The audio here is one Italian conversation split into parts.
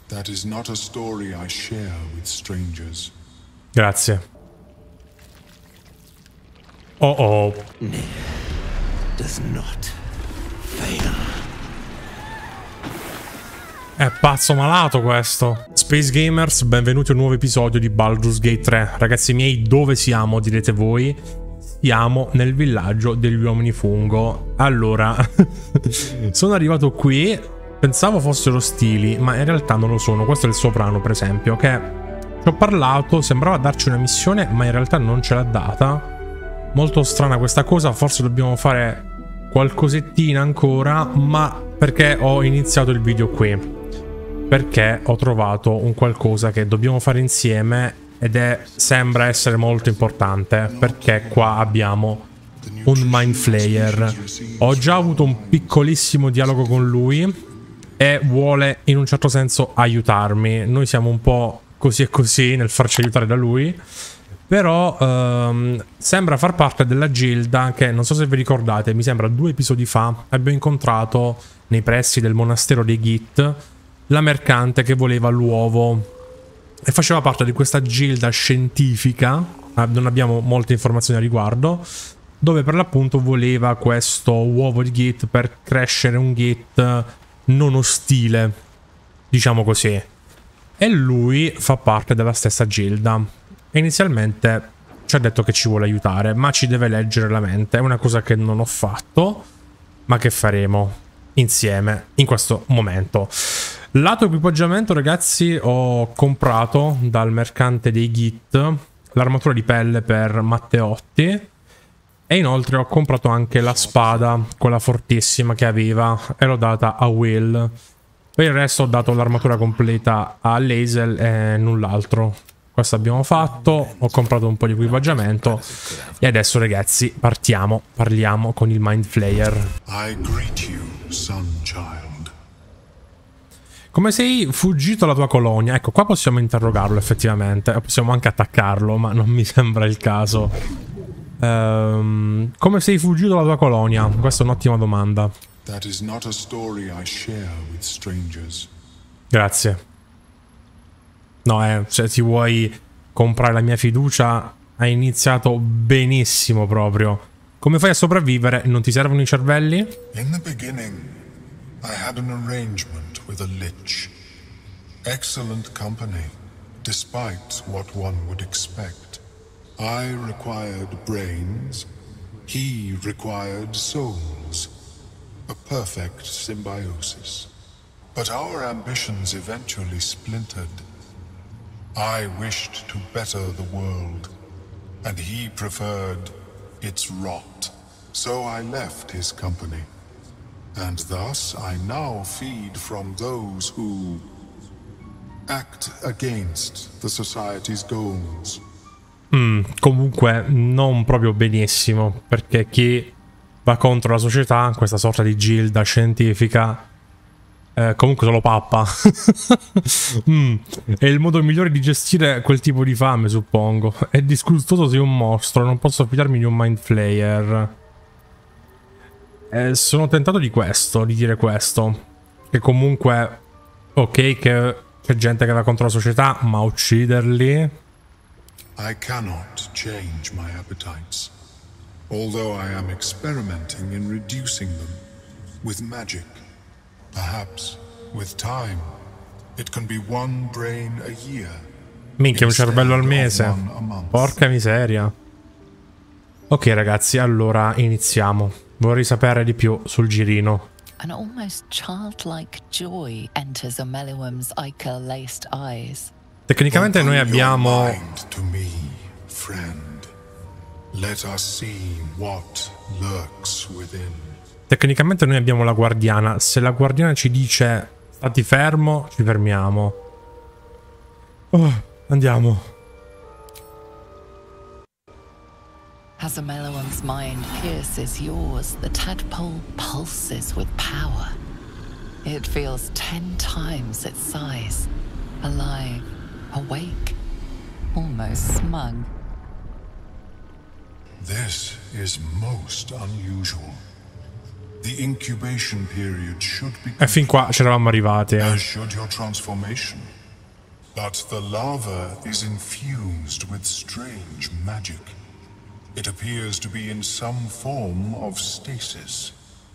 That is not a story I share with strangers. Grazie. Oh oh. Does not fail. È pazzo malato questo. Space Gamers, benvenuti a un nuovo episodio di Baldur's Gate 3. Ragazzi miei, dove siamo, direte voi? Siamo nel villaggio degli uomini fungo. Allora, sono arrivato qui, pensavo fossero ostili, ma in realtà non lo sono. Questo è il soprano, per esempio, che ci ho parlato, sembrava darci una missione, ma in realtà non ce l'ha data. Molto strana questa cosa, forse dobbiamo fare qualcosettina ancora, ma perché ho iniziato il video qui? Perché ho trovato un qualcosa che dobbiamo fare insieme ed sembra essere molto importante, perché qua abbiamo un Mind Flayer. Ho già avuto un piccolissimo dialogo con lui e vuole in un certo senso aiutarmi. Noi siamo un po' così e così nel farci aiutare da lui, però sembra far parte della gilda che, non so se vi ricordate, mi sembra 2 episodi fa abbiamo incontrato nei pressi del monastero dei Git la mercante che voleva l'uovo e faceva parte di questa gilda scientifica, non abbiamo molte informazioni a riguardo, dove per l'appunto voleva questo uovo di Git per crescere un Git non ostile, diciamo così. E lui fa parte della stessa gilda. E inizialmente ci ha detto che ci vuole aiutare, ma ci deve leggere la mente. È una cosa che non ho fatto, ma che faremo insieme in questo momento. Lato equipaggiamento, ragazzi, ho comprato dal mercante dei Git l'armatura di pelle per Matteotti e inoltre ho comprato anche la spada, quella fortissima che aveva, e l'ho data a Will. Per il resto ho dato l'armatura completa a Lae'zel e null'altro. Questo abbiamo fatto, ho comprato un po' di equipaggiamento e adesso, ragazzi, parliamo con il Mind Flayer. I greet you, son child. Come sei fuggito dalla tua colonia? Ecco, qua possiamo interrogarlo effettivamente, possiamo anche attaccarlo, ma non mi sembra il caso. Come sei fuggito dalla tua colonia? Questa è un'ottima domanda. That is not a story I share with strangers. Grazie. No, se ti vuoi comprare la mia fiducia, hai iniziato benissimo proprio. Come fai a sopravvivere? Non ti servono i cervelli? In the beginning, I had an arrangement with a lich. Excellent company, despite what one would expect. I required brains, he required souls. A perfect symbiosis. But our ambitions eventually splintered. I wished to better the world, and he preferred its rot. So I left his company. And thus I now feed from those who act against the society's goals. Comunque non proprio benissimo, perché chi va contro la società, questa sorta di gilda scientifica, comunque solo pappa. È il modo migliore di gestire quel tipo di fame, suppongo. È disgustoso, sei un mostro, non posso fidarmi di un Mind Flayer. Sono tentato di dire questo. Che comunque, ok, che c'è gente che va contro la società, ma ucciderli? I cannot change my appetites. Although I am experimenting in reducing them with magic. Perhaps, with time, it can be 1 brain a year. Minchia, un cervello al mese. Porca miseria. Ok, ragazzi, allora iniziamo. Vorrei sapere di più sul girino. An almost childlike joy enters Ameluum's ichor-laced eyes. Tecnicamente noi abbiamo... To me, friend. Let us see what lurks within. Tecnicamente noi abbiamo la guardiana. Se la guardiana ci dice stati fermo, ci fermiamo. Andiamo. As Ameluum's mind pierces yours, the tadpole pulses with power. It feels 10 times its size. Alive, awake, almost smug. This is most unusual. The incubation period should be E fin qua ci eravamo arrivati. as should your transformation. But the lava is infused with strange magic. It appears to be in some form of stasis.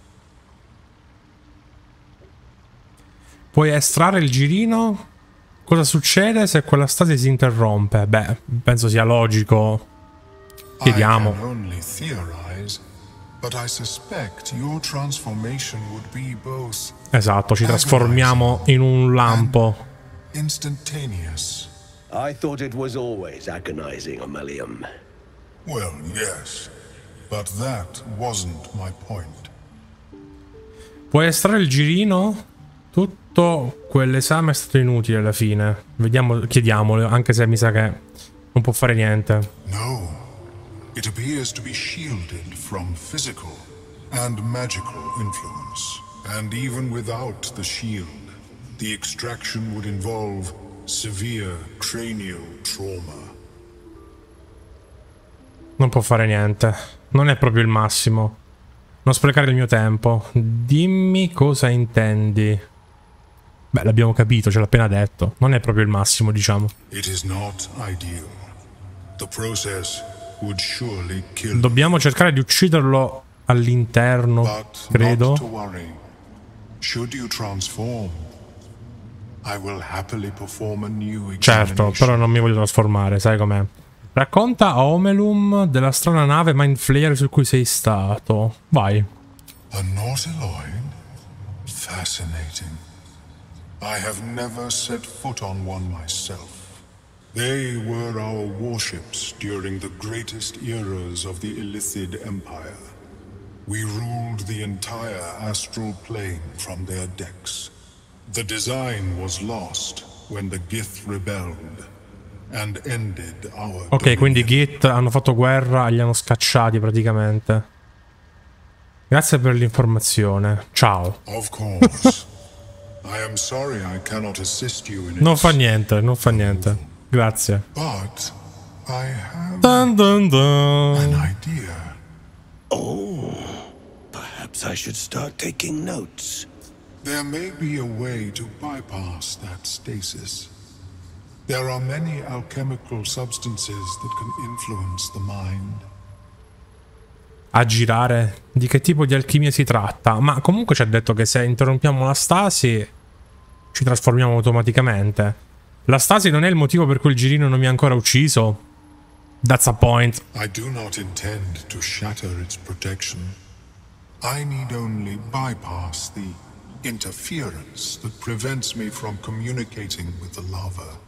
Puoi estrarre il girino? Cosa succede se quella stasi si interrompe? Beh, penso sia logico. Chiediamo. I can only theorize, but I suspect your transformation would be both Esatto, ci trasformiamo in un lampo. instantaneous. I thought it was always agonizing, Ammalium. Well, yes, but that wasn't my point. Puoi estrarre il girino? Tutto quell'esame è stato inutile alla fine. Vediamo, chiediamolo, anche se mi sa che non può fare niente. No, it appears to be shielded from physical and magical influence. And even without the shield, the extraction would involve severe cranial trauma. Non può fare niente. Non è proprio il massimo. Non sprecare il mio tempo. Dimmi cosa intendi. Beh, l'abbiamo capito, ce l'ha appena detto. Non è proprio il massimo, diciamo. It is not ideal. The process would surely kill. Dobbiamo cercare di ucciderlo all'interno, But credo. not to worry. Should you transform, I will happily perform a new Certo, examination. però non mi voglio trasformare, sai com'è. Racconta a Omelum della strana nave Mind Flayer su cui sei stato. Vai. A Nautiloid? Fascinating. I have never set foot on one myself. They were our warships during the greatest eras of the Illithid Empire. We ruled the entire astral plane from their decks. The design was lost when the Gith rebelled and ended our Ok, quindi dominion. Git hanno fatto guerra e li hanno scacciati praticamente. Grazie per l'informazione. Ciao. Of course. I am sorry I cannot assist you in Non its- fa niente, non fa niente. Grazie. But I have Dun dun dun. an idea. Perhaps I should start taking notes. There may be a way to bypass that stasis. There are many alchemical substances that can influence the mind. A girare? Di che tipo di alchimia si tratta? Ma comunque ci ha detto che se interrompiamo la stasi ci trasformiamo automaticamente. La stasi non è il motivo per cui il girino non mi ha ancora ucciso. That's a point. I do not intend to shatter its protection. I need only bypass the interference that prevents me from communicating with the lava.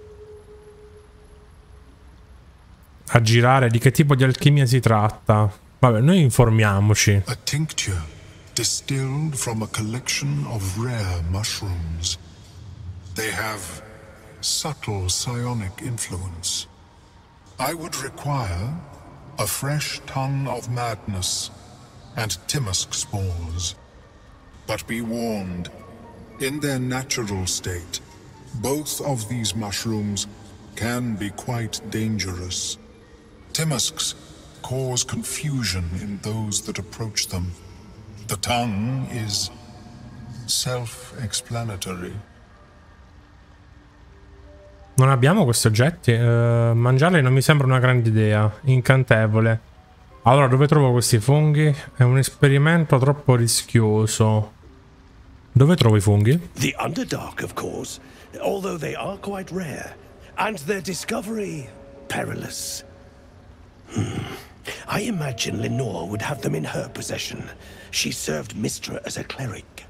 A girare? Di che tipo di alchimia si tratta? Vabbè, noi informiamoci. A tincture distilled from a collection of rare mushrooms. They have subtle psionic influence. I would require a fresh tongue of madness and Timusk spores. But be warned, in their natural state, both of these mushrooms can be quite dangerous. Timusks cause confusion in those that approach them. The tongue is self-explanatory. Non abbiamo questi oggetti? Mangiarli non mi sembra una grande idea. Incantevole. Allora, dove trovo questi funghi? È un esperimento troppo rischioso. Dove trovo i funghi? The Underdark, of course, although they are quite rare, and their discovery perilous. I imagine Lenore would have them in her possession. She served Mistra as a cleric.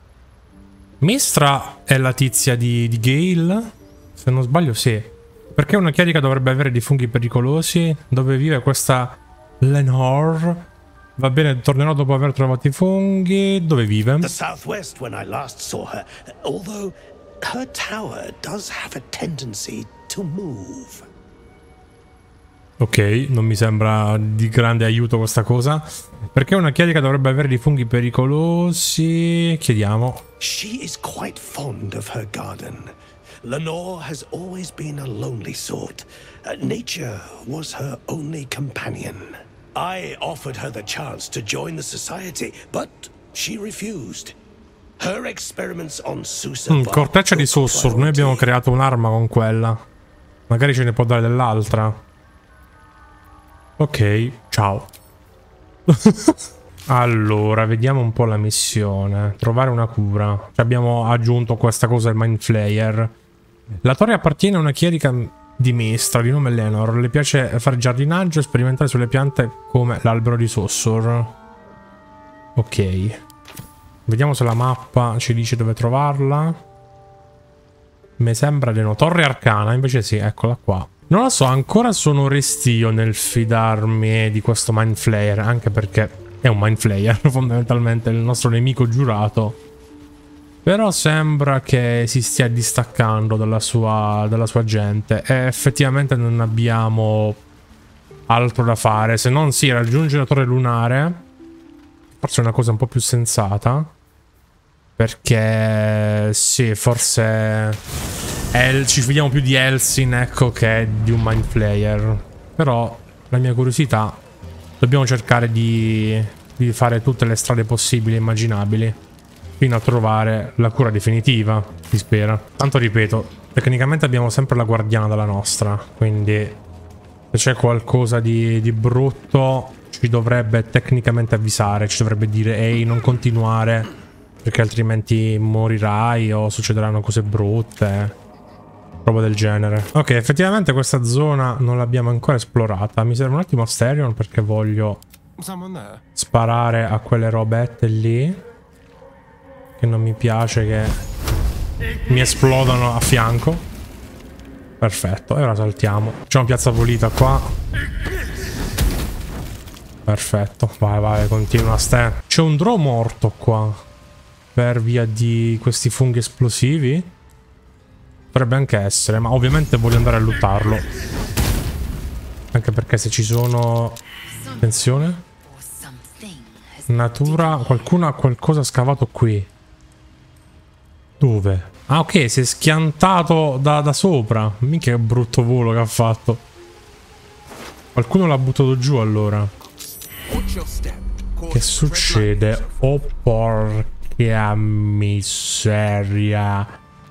Mistra è la tizia di Gale? Se non sbaglio, sì. Perché una chierica dovrebbe avere dei funghi pericolosi? Dove vive questa Lenore? Va bene, tornerò dopo aver trovato i funghi. Dove vive? The southwest when I last saw her, although her tower does have a tendency to move. Ok, non mi sembra di grande aiuto questa cosa. Perché una chierica dovrebbe avere dei funghi pericolosi? Chiediamo. She is quite fond of her garden. Lenore has always been a lonely sort. Nature was her only companion. I offered her the chance to join the society, but She refused. Her experiments on Susa. Corteccia di Sussur. Noi abbiamo creato un'arma con quella. Magari ce ne può dare dell'altra. Ok, ciao. Allora, vediamo un po' la missione. Trovare una cura. Ci abbiamo aggiunto questa cosa, il Mind Flayer. La torre appartiene a una chierica di Mestra di nome Lenor. Le piace fare giardinaggio e sperimentare sulle piante come l'albero di Sussur. Ok. Vediamo se la mappa ci dice dove trovarla. Mi sembra di no. Torre Arcana, invece sì, eccola qua. Non lo so, ancora sono restio nel fidarmi di questo Mind Flayer, anche perché è un Mind Flayer, fondamentalmente, il nostro nemico giurato. Però sembra che si stia distaccando dalla sua gente e effettivamente non abbiamo altro da fare, se non sì, raggiungere la torre lunare. Forse è una cosa un po' più sensata. Perché sì, forse ci fidiamo più di Elsin, ecco, che di un Mind Flayer. Però la mia curiosità, dobbiamo cercare di fare tutte le strade possibili e immaginabili fino a trovare la cura definitiva, si spera. Tanto ripeto, tecnicamente abbiamo sempre la guardiana dalla nostra, quindi se c'è qualcosa di brutto ci dovrebbe tecnicamente avvisare, ci dovrebbe dire ehi, non continuare, perché altrimenti morirai o succederanno cose brutte, roba del genere. Ok, effettivamente questa zona non l'abbiamo ancora esplorata. Mi serve un attimo Asterion perché voglio sparare a quelle robette lì, che non mi piace che mi esplodano a fianco. Perfetto, e ora saltiamo. C'è una piazza pulita qua. Perfetto, vai, continua Ste. C'è un draw morto qua per via di questi funghi esplosivi. Potrebbe anche essere, ma ovviamente voglio andare a luttarlo. Anche perché se ci sono... Attenzione. Natura... Qualcuno ha qualcosa scavato qui. Dove? Ah, ok, si è schiantato da sopra. Minchia che brutto volo che ha fatto. Qualcuno l'ha buttato giù allora. Che succede? Oh porca miseria.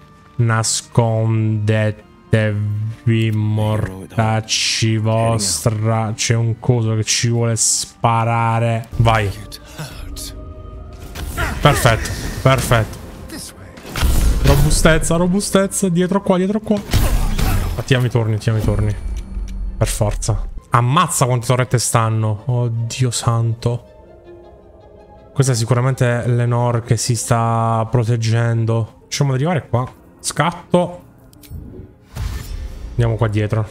Nascondetevi, mortacci vostra. C'è un coso che ci vuole sparare. Vai. Perfetto. Robustezza. Dietro qua. Attiviamo i torni. Per forza. Ammazza quante torrette stanno. Oddio santo. Questa è sicuramente Lenor che si sta proteggendo. Riusciamo ad arrivare qua. Scatto. Andiamo qua dietro.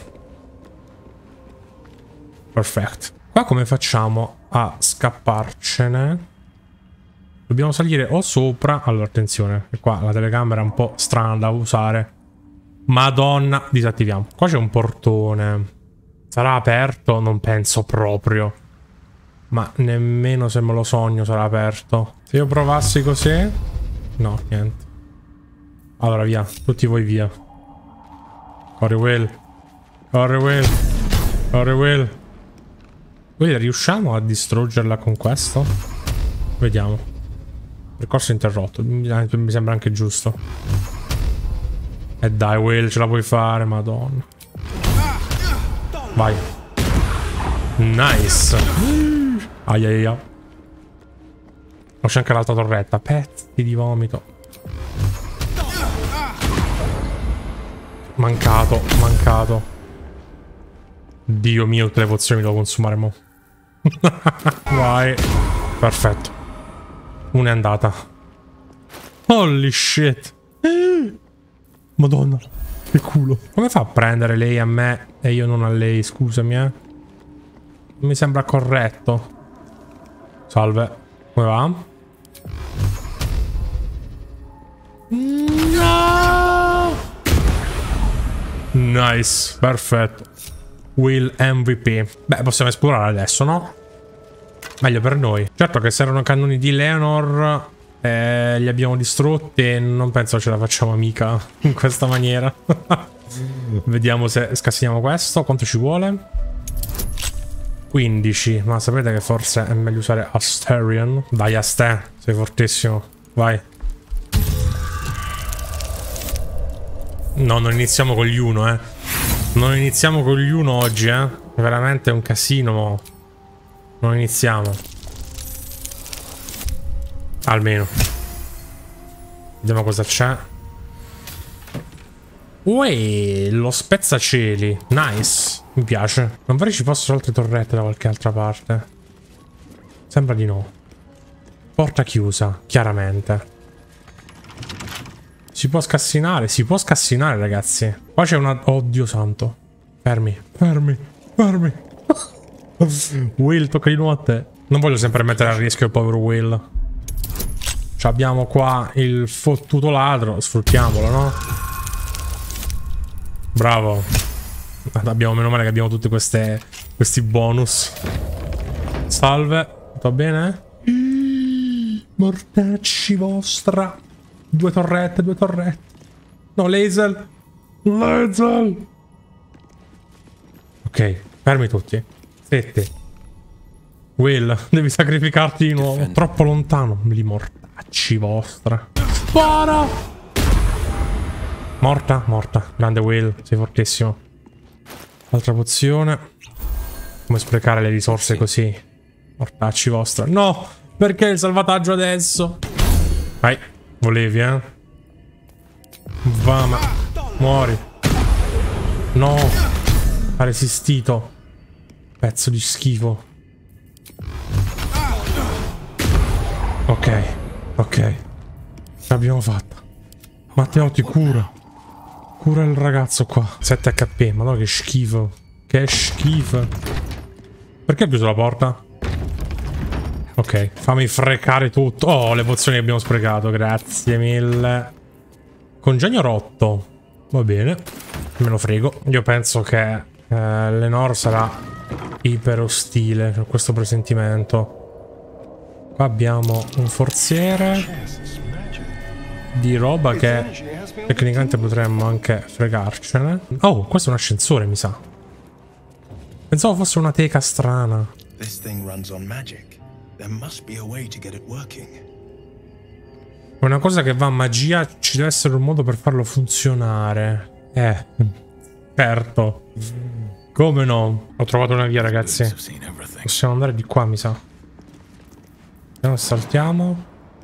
Perfetto. Qua come facciamo a scapparcene? Dobbiamo salire o sopra. Allora attenzione, che qua la telecamera è un po' strana da usare. Madonna. Disattiviamo. Qua c'è un portone. Sarà aperto? Non penso proprio. Ma nemmeno se me lo sogno sarà aperto. Se io provassi così... No, niente. Allora via, tutti voi via. Corri Will. Quindi riusciamo a distruggerla con questo? Vediamo. Percorso interrotto. Mi sembra anche giusto. E dai Will, ce la puoi fare, madonna. Vai. Nice. Aia. C'è anche l'altra torretta. Pezzi di vomito. Mancato. Dio mio, tutte le pozioni devo consumare mo. Vai. Perfetto. Una è andata. Holy shit. Madonna. Che culo. Come fa a prendere lei a me e io non a lei? Scusami, Non mi sembra corretto. Salve. Come va? No! Nice. Perfetto. Will MVP. Beh, possiamo esplorare adesso, no? Meglio per noi. Certo che se erano cannoni di Lenor li abbiamo distrutti. Non penso ce la facciamo mica in questa maniera. Vediamo se scassiniamo questo. Quanto ci vuole? 15. Ma sapete che forse è meglio usare Asterion? Vai Aster, sei fortissimo. Vai. No, non iniziamo con gli 1, eh. Non iniziamo con gli 1 oggi, eh. È veramente un casino, mo. Non iniziamo. Almeno. Vediamo cosa c'è. Uè, lo spezzacieli. Nice. Mi piace. Non vorrei ci fossero altre torrette da qualche altra parte. Sembra di no. Porta chiusa, chiaramente. Si può scassinare, ragazzi. Qua c'è una... Oddio santo. Fermi, fermi, fermi. Will, tocca di nuovo a te. Non voglio sempre mettere a rischio il povero Will. Abbiamo qua il fottuto ladro. Sfruttiamolo, no? Bravo. Abbiamo, meno male che abbiamo tutti questi bonus. Salve. Tutto bene? Mortacci vostra. Due torrette, due torrette. No, Lae'zel. Lae'zel. Ok, fermi tutti. Zitti. Will, devi sacrificarti di nuovo. Troppo lontano. Li mortacci vostra. Spara. Morta, morta. Grande Will, sei fortissimo. Altra pozione. Come sprecare le risorse così? Mortacci vostra. No! Perché il salvataggio adesso? Vai. Volevi, eh? Va, ma... Muori. No. Ha resistito. Pezzo di schifo. Ok. Ok. Ce l'abbiamo fatta. Matteo ti cura. Cura il ragazzo qua. 7 HP. Madonna che schifo. Che schifo. Perché ha chiuso la porta? Ok, fammi frecare tutto. Oh, le pozioni che abbiamo sprecato. Grazie mille. Congegno rotto. Va bene. Me lo frego. Io penso che Lenore sarà iper ostile. Ho questo presentimento. Qua abbiamo un forziere di roba che tecnicamente potremmo anche fregarcene. Oh, questo è un ascensore, mi sa. Pensavo fosse una teca strana. This thing runs on magic. There must be a way to get it working. È una cosa che va a magia, ci deve essere un modo per farlo funzionare. Certo. Come no? Ho trovato una via, ragazzi. Possiamo andare di qua, mi sa. Andiamo, saltiamo.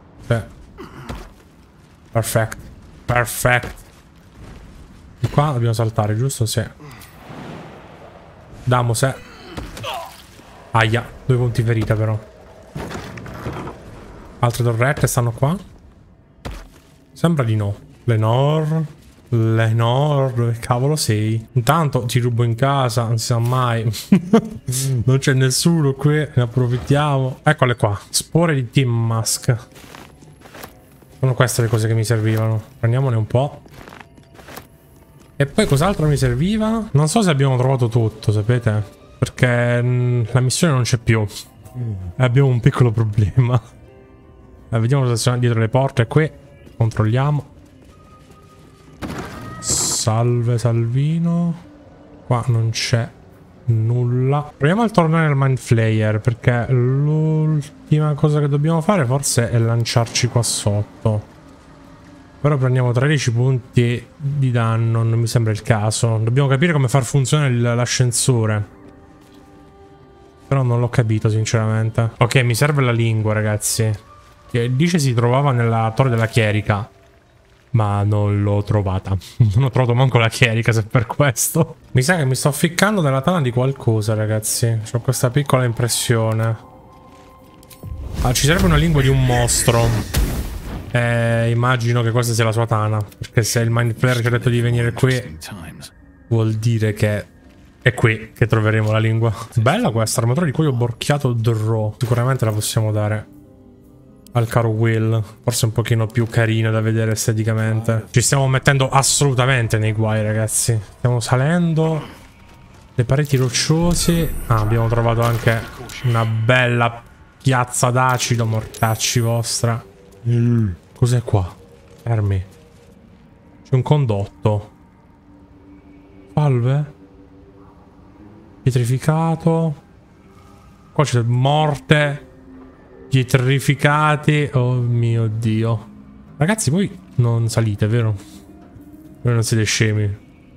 Perfetto. Perfetto. Di qua dobbiamo saltare, giusto? Sì. Damo se. Aia, 2 punti ferita però. Altre torrette stanno qua? Sembra di no. Lenore. Lenore, dove cavolo sei? Intanto ti rubo in casa, non si sa mai. Non c'è nessuno qui, ne approfittiamo. Eccole qua, spore di Team Mask. Sono queste le cose che mi servivano. Prendiamone un po'. E poi cos'altro mi serviva? Non so se abbiamo trovato tutto, sapete? Perché la missione non c'è più. Abbiamo un piccolo problema. Vediamo cosa c'è dietro le porte qui. Controlliamo. Salve Salvino. Qua non c'è nulla. Proviamo a tornare al Mind Flayer, perché l'ultima cosa che dobbiamo fare forse è lanciarci qua sotto. Però prendiamo 13 punti di danno. Non mi sembra il caso. Dobbiamo capire come far funzionare l'ascensore. Però non l'ho capito sinceramente. Ok, mi serve la lingua, ragazzi. Che dice si trovava nella torre della chierica. Ma non l'ho trovata. Non ho trovato manco la chierica, se per questo. Mi sa che mi sto ficcando nella tana di qualcosa, ragazzi. Ho questa piccola impressione. Ah, ci serve una lingua di un mostro. Immagino che questa sia la sua tana. Perché se il Mind Flayer ci ha detto di venire qui, vuol dire che è qui che troveremo la lingua. Bella questa armatura di cuoio borchiato draw. Sicuramente la possiamo dare al caro Will. Forse un pochino più carina da vedere esteticamente. Ci stiamo mettendo assolutamente nei guai, ragazzi. Stiamo salendo le pareti rocciose. Ah, abbiamo trovato anche una bella piazza d'acido. Mortacci vostra. Cos'è qua? Fermi. C'è un condotto. Salve. Pietrificato. Qua c'è morte. Pietrificati. Oh mio Dio. Ragazzi, voi non salite, vero? Voi non siete scemi.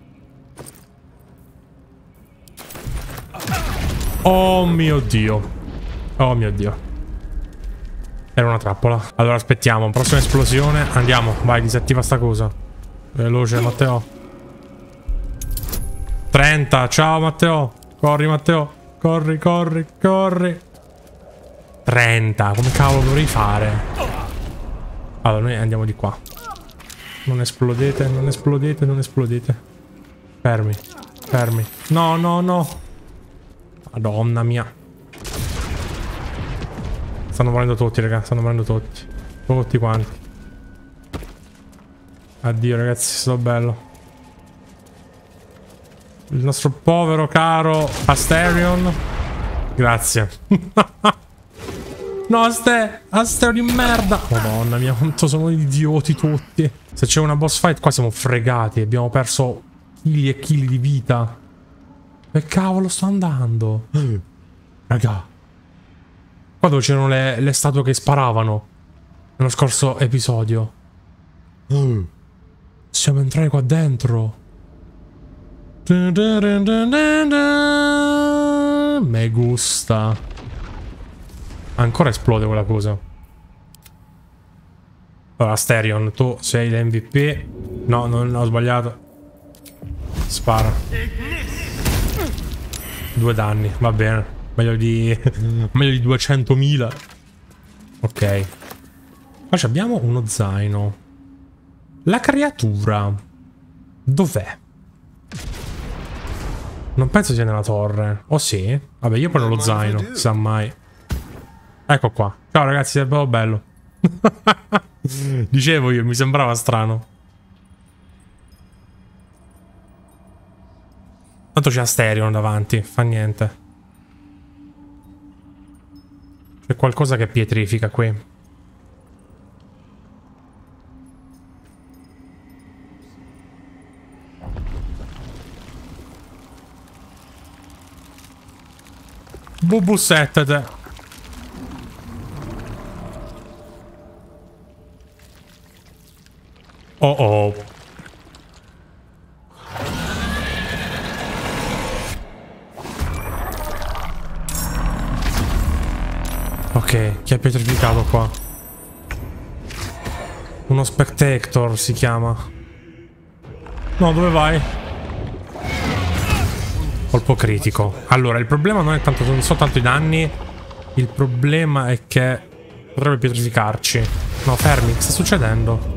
Oh mio Dio. Oh mio Dio. Era una trappola. Allora aspettiamo. Prossima esplosione. Andiamo. Vai, disattiva sta cosa. Veloce, Matteo. 30. Ciao, Matteo. Corri, Matteo. Corri, corri, corri. 30. Come cavolo dovrei fare? Allora, noi andiamo di qua. Non esplodete, non esplodete, non esplodete. Fermi. Fermi. No, no, no. Madonna mia. Stanno morendo tutti, raga. Stanno morendo tutti. Tutti quanti. Addio, ragazzi. È stato bello. Il nostro povero caro Asterion. Grazie. No, Asterion di merda. Madonna mia, quanto sono idioti tutti. Se c'è una boss fight qua siamo fregati. Abbiamo perso chili e chili di vita. Che cavolo sto andando? Raga. Qua dove c'erano le statue che sparavano nello scorso episodio. Possiamo entrare qua dentro. Me gusta. Ancora esplode quella cosa. Allora, Asterion, tu sei l'MVP. No, non ho sbagliato. Spara. 2 danni, va bene. Meglio di 200.000. Ok. Qua abbiamo uno zaino. La creatura dov'è? Non penso sia nella torre. O sì? Vabbè, io prendo lo zaino, si sa mai. Ecco qua. Ciao ragazzi, è proprio bello. Dicevo io, mi sembrava strano. Tanto c'è Asterion davanti, fa niente. C'è qualcosa che pietrifica qui. Bubusettete. Oh oh. Ok, chi ha pietrificato qua? Uno Spectator si chiama. No, dove vai? Colpo critico. Allora, il problema non è tanto, non so tanto i danni. Il problema è che potrebbe pietrificarci. No, fermi, che sta succedendo?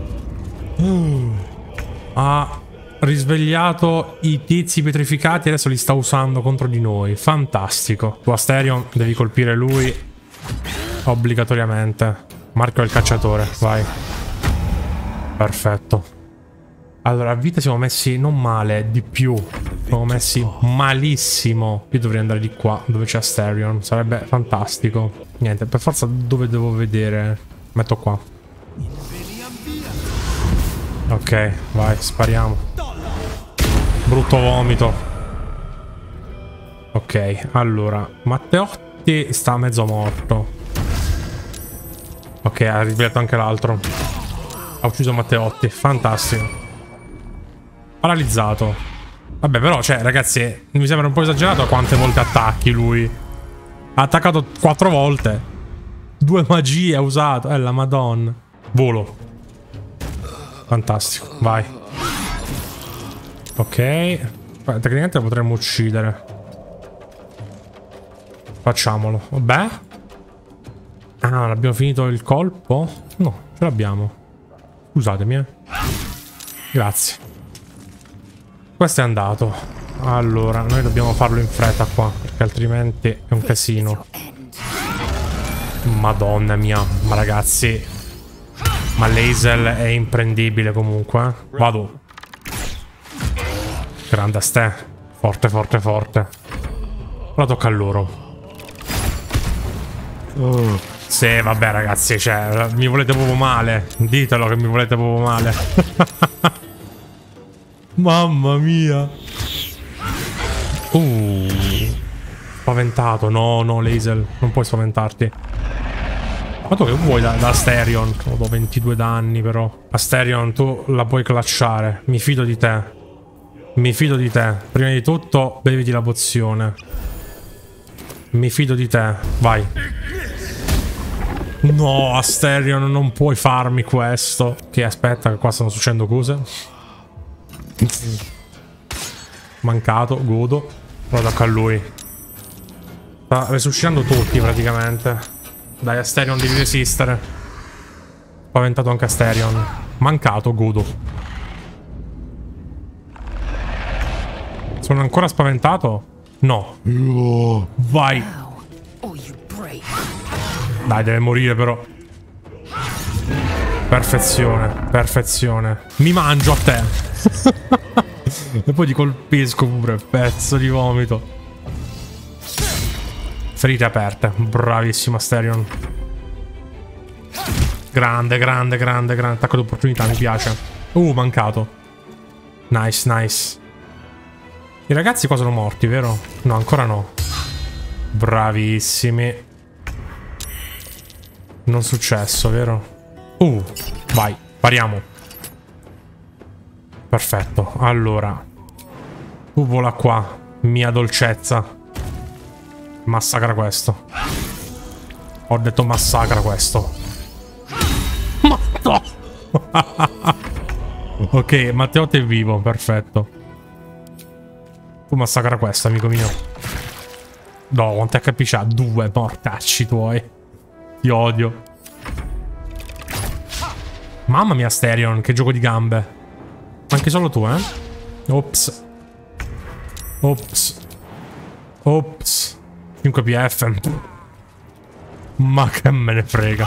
Ha risvegliato i tizi pietrificati e adesso li sta usando contro di noi. Fantastico. Tu Asterion devi colpire lui obbligatoriamente. Marchio del cacciatore, vai. Perfetto. Allora, a vita siamo messi non male, di più. Siamo messi malissimo. Io dovrei andare di qua, dove c'è Asterion. Sarebbe fantastico. Niente, per forza dove devo vedere? Metto qua. Ok, vai, spariamo. Brutto vomito. Ok, allora, Matteotti sta mezzo morto. Ok, ha risvegliato anche l'altro. Ha ucciso Matteotti, fantastico. Paralizzato. Vabbè, però, cioè, ragazzi, mi sembra un po' esagerato quante volte attacchi lui. Ha attaccato 4 volte. 2 magie ha usato. La madonna. Volo. Fantastico, vai. Ok. Tecnicamente la potremmo uccidere. Facciamolo. Vabbè. Ah, non abbiamo finito il colpo? No, ce l'abbiamo. Scusatemi, Grazie. Questo è andato. Allora, noi dobbiamo farlo in fretta qua, perché altrimenti è un casino. Madonna mia, ma ragazzi. Ma Lae'zel è imprendibile comunque. Vado. Grande ste. Forte, forte, forte. Ora tocca a loro. Sì, vabbè ragazzi, cioè, mi volete proprio male. Ditelo che mi volete proprio male. Mamma mia. spaventato. No, no, Lae'zel, non puoi spaventarti. Ma tu che vuoi da Asterion? Ho 22 danni però. Asterion, tu la puoi clutchare. Mi fido di te. Mi fido di te. Prima di tutto, beviti la pozione. Mi fido di te. Vai. No, Asterion, non puoi farmi questo. Ok, aspetta, che qua stanno succedendo cose. Mancato, godo. Però attacco a lui. Sta resuscitando tutti praticamente. Dai, Asterion, devi resistere. Spaventato anche Asterion. Mancato, godo. Sono ancora spaventato? No. Vai. Dai, deve morire però. Perfezione, perfezione. Mi mangio a te. E poi ti colpisco pure, pezzo di vomito. Ferite aperte. Bravissimo Asterion. Grande, grande, grande, grande. Attacco d'opportunità, mi piace. Mancato. Nice, nice. I ragazzi qua sono morti, vero? No, ancora no. Bravissimi. Non successo, vero? Vai, pariamo. Perfetto, allora. Tu vola qua, mia dolcezza. Massacra questo. Ho detto massacra questo. Ma no! Ok, Matteotti è vivo, perfetto. Tu massacra questo, amico mio. No, quanti HP c'ha? 2, mortacci tuoi. Ti odio. Mamma mia, Asterion, che gioco di gambe. Anche solo tu, eh? Ops. Ops. Ops. 5 PF. Ma che me ne frega.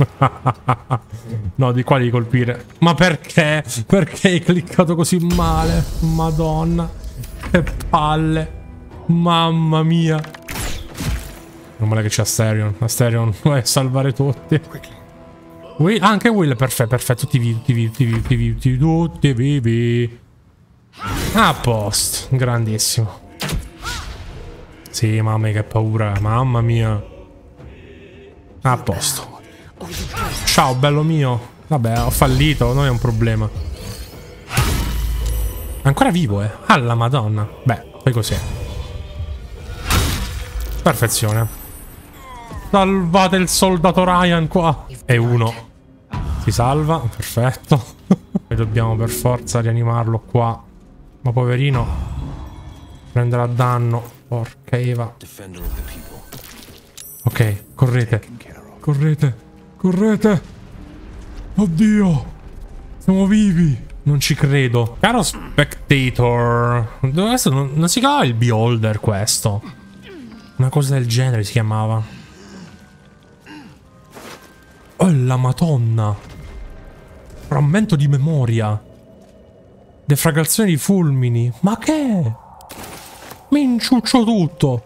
No, di qua devi colpire. Ma perché? Perché hai cliccato così male? Madonna. Che palle. Mamma mia. Non male che c'è Asterion. Asterion, vuoi salvare tutti? Will, anche Will, perfetto, perfetto. Tutti vivi, tutti vivi, tutti vivi, tutti vivi, tutti vivi. A posto. Grandissimo. Sì, mamma mia, che paura. Mamma mia. A posto. Ciao, bello mio. Vabbè, ho fallito, non è un problema. È ancora vivo, eh. Alla madonna. Beh, poi così. Perfezione. Salvate il soldato Ryan qua. E uno. Si salva, perfetto. E dobbiamo per forza rianimarlo qua. Ma poverino. Prenderà danno. Porca Eva. Ok, correte. Correte. Correte. Oddio. Siamo vivi. Non ci credo. Caro Spectator. Questo non si chiamava il Beholder questo. Una cosa del genere si chiamava. Oh la madonna. Frammento di memoria. Defragazione di fulmini. Ma che? Mi inciuccio tutto.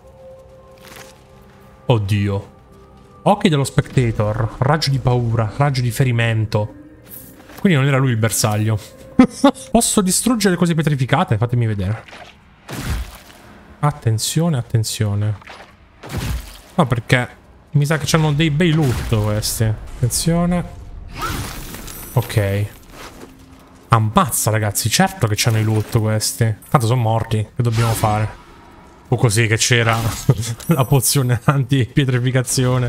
Oddio. Occhi dello Spectator. Raggio di paura. Raggio di ferimento. Quindi non era lui il bersaglio. Posso distruggere cose petrificate? Fatemi vedere. Attenzione, attenzione. No, perché mi sa che hanno dei bei loot questi. Attenzione. Ok. Ammazza ragazzi, certo che c'hanno i loot questi. Tanto sono morti, che dobbiamo fare? O così che c'era la pozione anti-pietrificazione.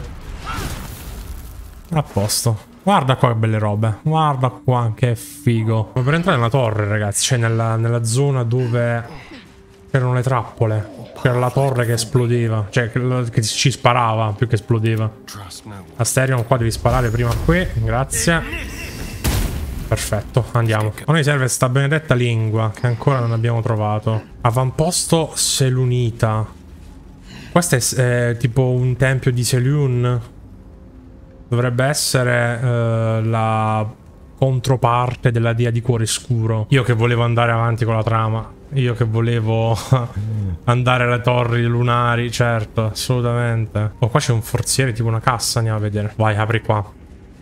A posto. Guarda qua che belle robe. Guarda qua che figo. Ma per entrare nella torre ragazzi, cioè nella zona dove c'erano le trappole. C'era la torre che esplodeva. Cioè che ci sparava più che esplodeva. Asterion qua devi sparare prima qui. Grazie. Perfetto, andiamo. A noi serve sta benedetta lingua che ancora non abbiamo trovato. Avamposto Selunita. Questo è tipo un tempio di Selûne. Dovrebbe essere la controparte della dea di cuore scuro. Io che volevo andare avanti con la trama. Io che volevo andare alle torri lunari. Certo, assolutamente. Oh, qua c'è un forziere, tipo una cassa. Andiamo a vedere. Vai, apri qua.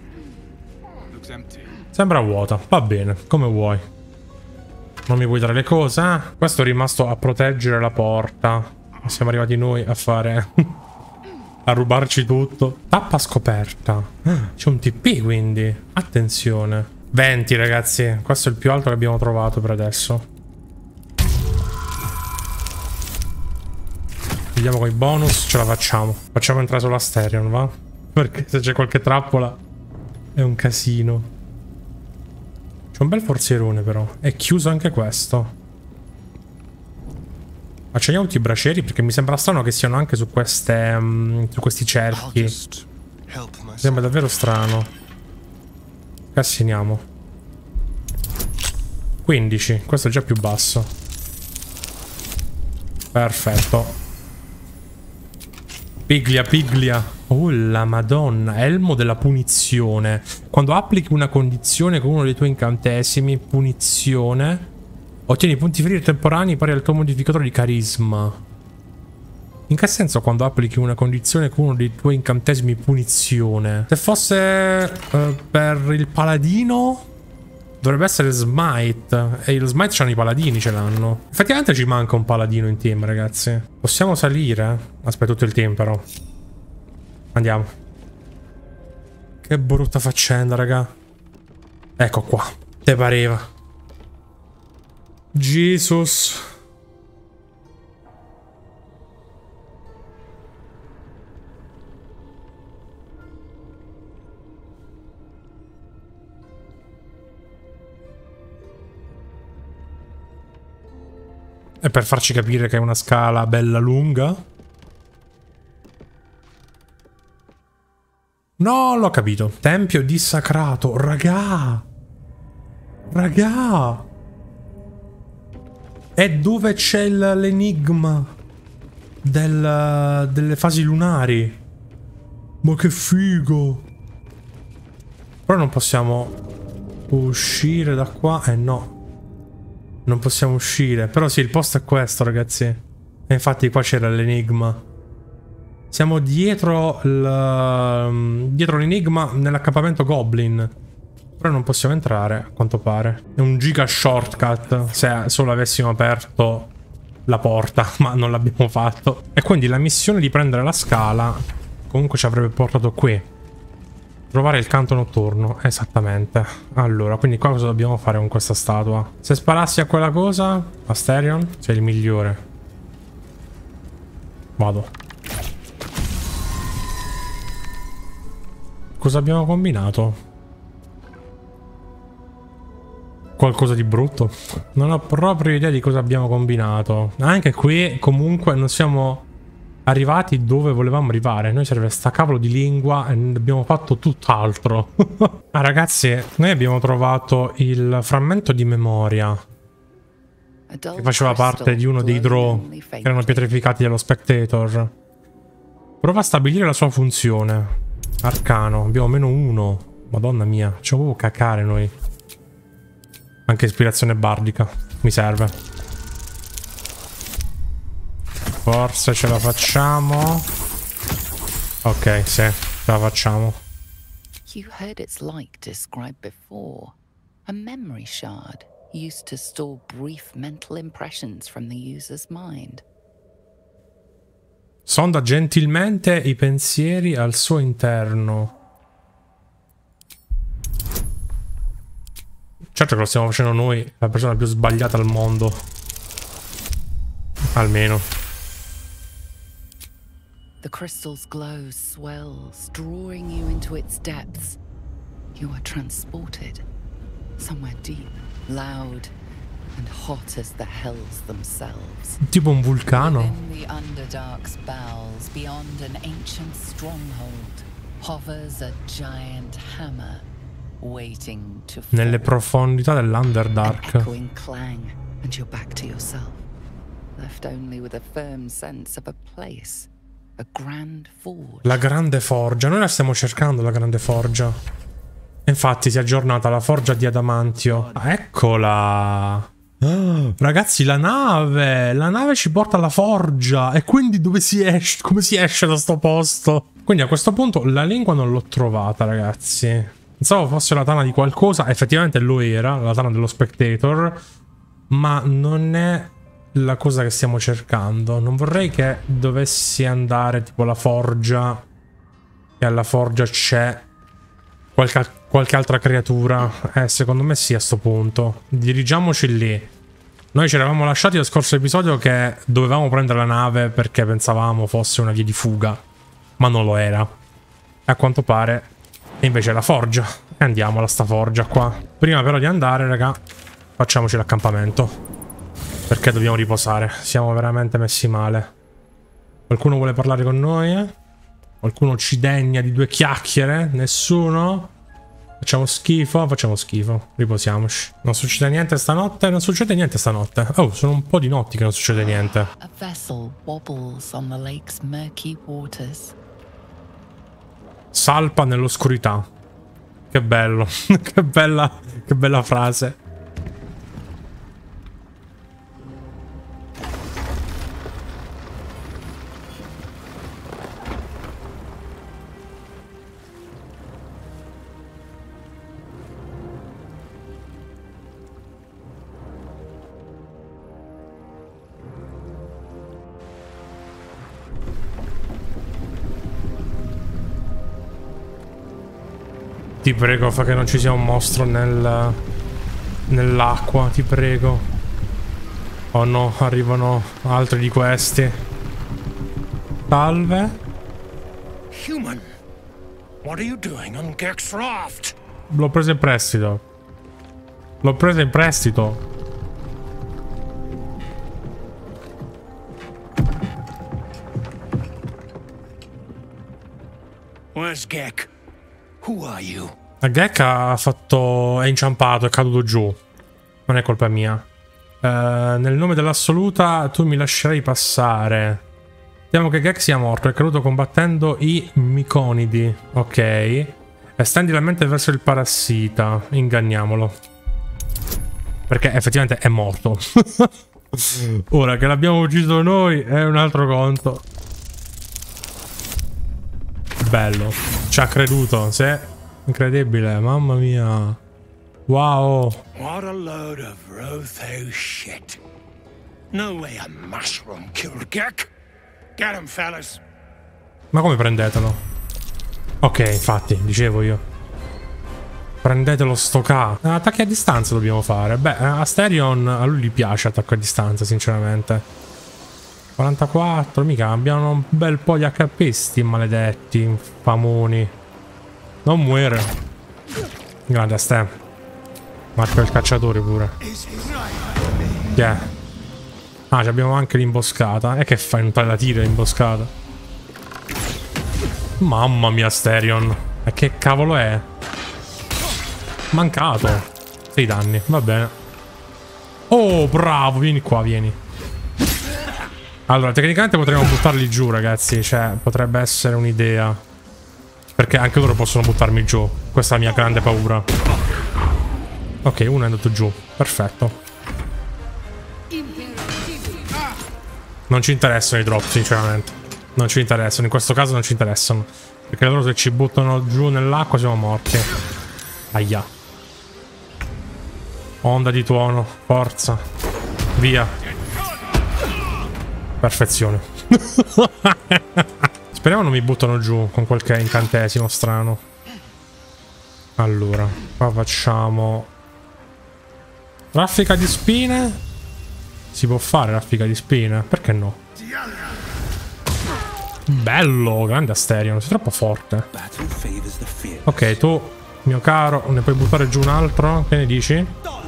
Sembra vuota, va bene, come vuoi. Non mi vuoi dare le cose, eh? Questo è rimasto a proteggere la porta. siamo arrivati noi a fare... a rubarci tutto. Tappa scoperta. C'è un TP quindi. Attenzione. 20 ragazzi. Questo è il più alto che abbiamo trovato per adesso. Vediamo con i bonus. Ce la facciamo. Facciamo entrare solo Asterion, va? Perché se c'è qualche trappola è un casino. C'è un bel forzierone però. È chiuso anche questo. Accendiamo tutti i bracieri perché mi sembra strano che siano anche su queste su questi cerchi. Mi sembra davvero strano. Cassiniamo. 15, questo è già più basso. Perfetto. Piglia, piglia. Oh la madonna, elmo della punizione. Quando applichi una condizione con uno dei tuoi incantesimi, punizione, ottieni punti feriti temporanei pari al tuo modificatore di carisma. In che senso quando applichi una condizione con uno dei tuoi incantesimi punizione? Se fosse per il paladino dovrebbe essere smite. E lo smite c'hanno i paladini, ce l'hanno. Effettivamente ci manca un paladino in team, ragazzi. Possiamo salire? Aspetta tutto il team però. Andiamo. Che brutta faccenda, raga. Ecco qua. Te pareva. Jesus. E per farci capire che è una scala bella lunga. No, l'ho capito. Tempio dissacrato. Raga. Raga. È dove c'è l'enigma delle fasi lunari. Ma che figo. Però non possiamo uscire da qua. No. Non possiamo uscire. Però sì, il posto è questo, ragazzi. E infatti qua c'era l'enigma. Siamo dietro l'enigma nell'accampamento Goblin. Però non possiamo entrare, a quanto pare. È un giga shortcut, se solo avessimo aperto la porta, ma non l'abbiamo fatto. E quindi la missione di prendere la scala comunque ci avrebbe portato qui. Trovare il canto notturno, esattamente. Allora, quindi qua cosa dobbiamo fare con questa statua? Se sparassi a quella cosa, Asterion, sei il migliore. Vado. Cosa abbiamo combinato? Qualcosa di brutto. Non ho proprio idea di cosa abbiamo combinato. Anche qui comunque non siamo arrivati dove volevamo arrivare. Noi serve sta cavolo di lingua e abbiamo fatto tutt'altro. Ah ragazzi, noi abbiamo trovato il frammento di memoria che faceva parte di uno dei draw che erano pietrificati dallo Spectator. Prova a stabilire la sua funzione. Arcano, abbiamo -1. Madonna mia, ci avevo cacare noi. Anche ispirazione bardica mi serve. Forse ce la facciamo. Ok, sì, ce la facciamo. You heard its like described before. A memory shard used to store brief mental impressions from the user's mind. Sonda gentilmente i pensieri al suo interno. Certo che lo stiamo facendo noi, la persona più sbagliata al mondo. Almeno. The crystal's glow swells, drawing you into its depths. You are transported somewhere deep, loud, and hot as the hells themselves. Tipo un vulcano. In the Underdark's bowels, beyond an ancient stronghold, hovers a giant hammer, waiting to fall. Nelle profondità dell'Underdark. An echoing clang, and you're back to yourself, left only with a firm sense of a place. A grand forge. La grande forgia. Noi la stiamo cercando, la grande forgia. Infatti si è aggiornata la forgia di adamantio. Ah, eccola. Ragazzi, la nave. La nave ci porta alla forgia. E quindi dove si esce? Come si esce da sto posto? Quindi a questo punto la lingua non l'ho trovata, ragazzi. Pensavo fosse la tana di qualcosa. Effettivamente lo era, la tana dello Spectator. Ma non è la cosa che stiamo cercando. Non vorrei che dovessi andare tipo alla forgia e alla forgia c'è qualche altra creatura. Secondo me sì, a sto punto. Dirigiamoci lì. Noi ci eravamo lasciati lo scorso episodio che dovevamo prendere la nave perché pensavamo fosse una via di fuga, ma non lo era. A quanto pare è invece la forgia. E andiamo alla sta forgia qua. Prima però di andare, raga, facciamoci l'accampamento, perché dobbiamo riposare. Siamo veramente messi male. Qualcuno vuole parlare con noi? Qualcuno ci degna di due chiacchiere? Nessuno? Facciamo schifo? Facciamo schifo. Riposiamoci. Non succede niente stanotte? Non succede niente stanotte. Oh, sono un po' di notti che non succede niente. A vessel wobbles on the lake's murky waters. Salpa nell'oscurità. Che bello. che bella frase. Ti prego, fa che non ci sia un mostro nell'acqua, ti prego. Oh no, arrivano altri di questi. Salve. Human, what are you doing on Gek's raft? L'ho preso in prestito. L'ho preso in prestito. Where's Gek? Who are you? Gek ha fatto... è inciampato, è caduto giù. Non è colpa mia. Nel nome dell'assoluta tu mi lascerai passare. Vediamo che Gek sia morto, è caduto combattendo i Miconidi. Ok. Estendi la mente verso il parassita. Inganniamolo. Perché effettivamente è morto. Ora che l'abbiamo ucciso noi è un altro conto. Bello. Ci ha creduto, sì. Incredibile, mamma mia. Wow. What a load of Rotho shit. No way a mushroom killed Gek. Get him, fellas. Ma come prendetelo? Ok, infatti, dicevo io. Prendetelo sto ca. Attacchi a distanza dobbiamo fare. Beh, Asterion a lui gli piace attacco a distanza, sinceramente. 44, mica abbiamo un bel po' di HP sti maledetti, infamoni. Non muore. Grande Astem. Marco il cacciatore pure. Yeah. Ah, abbiamo anche l'imboscata. E che fai? Non te la tira l'imboscata? Mamma mia, Asterion. E che cavolo è? Mancato. 6 danni, va bene. Oh, bravo, vieni qua, vieni. Allora, tecnicamente potremmo buttarli giù, ragazzi. Cioè, potrebbe essere un'idea. Perché anche loro possono buttarmi giù. Questa è la mia grande paura. Ok, uno è andato giù. Perfetto. Non ci interessano i drop, sinceramente. Non ci interessano. In questo caso non ci interessano. Perché loro se ci buttano giù nell'acqua siamo morti. Aia. Onda di tuono. Forza. Via. Perfezione. Speriamo non mi buttano giù con qualche incantesimo strano. Allora, qua facciamo raffica di spine. Si può fare raffica di spine? Perché no? Bello, grande Asterion, sei troppo forte. Ok, tu, mio caro, ne puoi buttare giù un altro? Che ne dici?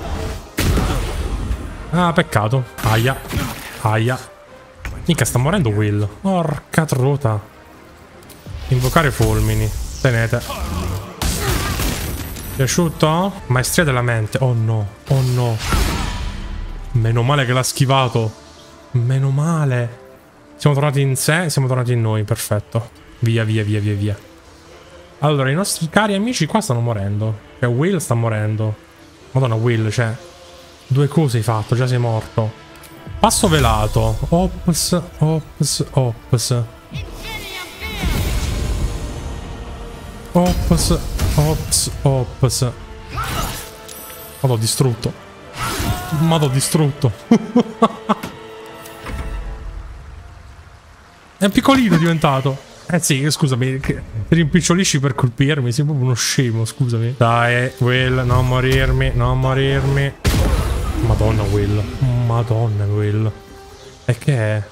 Ah, peccato. Aia. Aia. Mica sta morendo Will. Porca trota. Invocare fulmini. Tenete. Piaciuto? Maestria della mente. Oh no. Oh no. Meno male che l'ha schivato. Meno male. Siamo tornati in sé. Siamo tornati in noi. Perfetto. Via, via, via, via, via. Allora, i nostri cari amici qua stanno morendo. Cioè, Will sta morendo. Madonna, Will, cioè. 2 cose hai fatto. Già sei morto. Passo velato. Ops, ops, ops. Ops, ops, ops. Ma l'ho distrutto. Ma l'ho distrutto. È piccolino diventato. Sì, scusami, ti rimpicciolisci per colpirmi, sei proprio uno scemo, scusami. Dai, Will, non morirmi, non morirmi. Madonna, Will. Madonna, Will. E che è?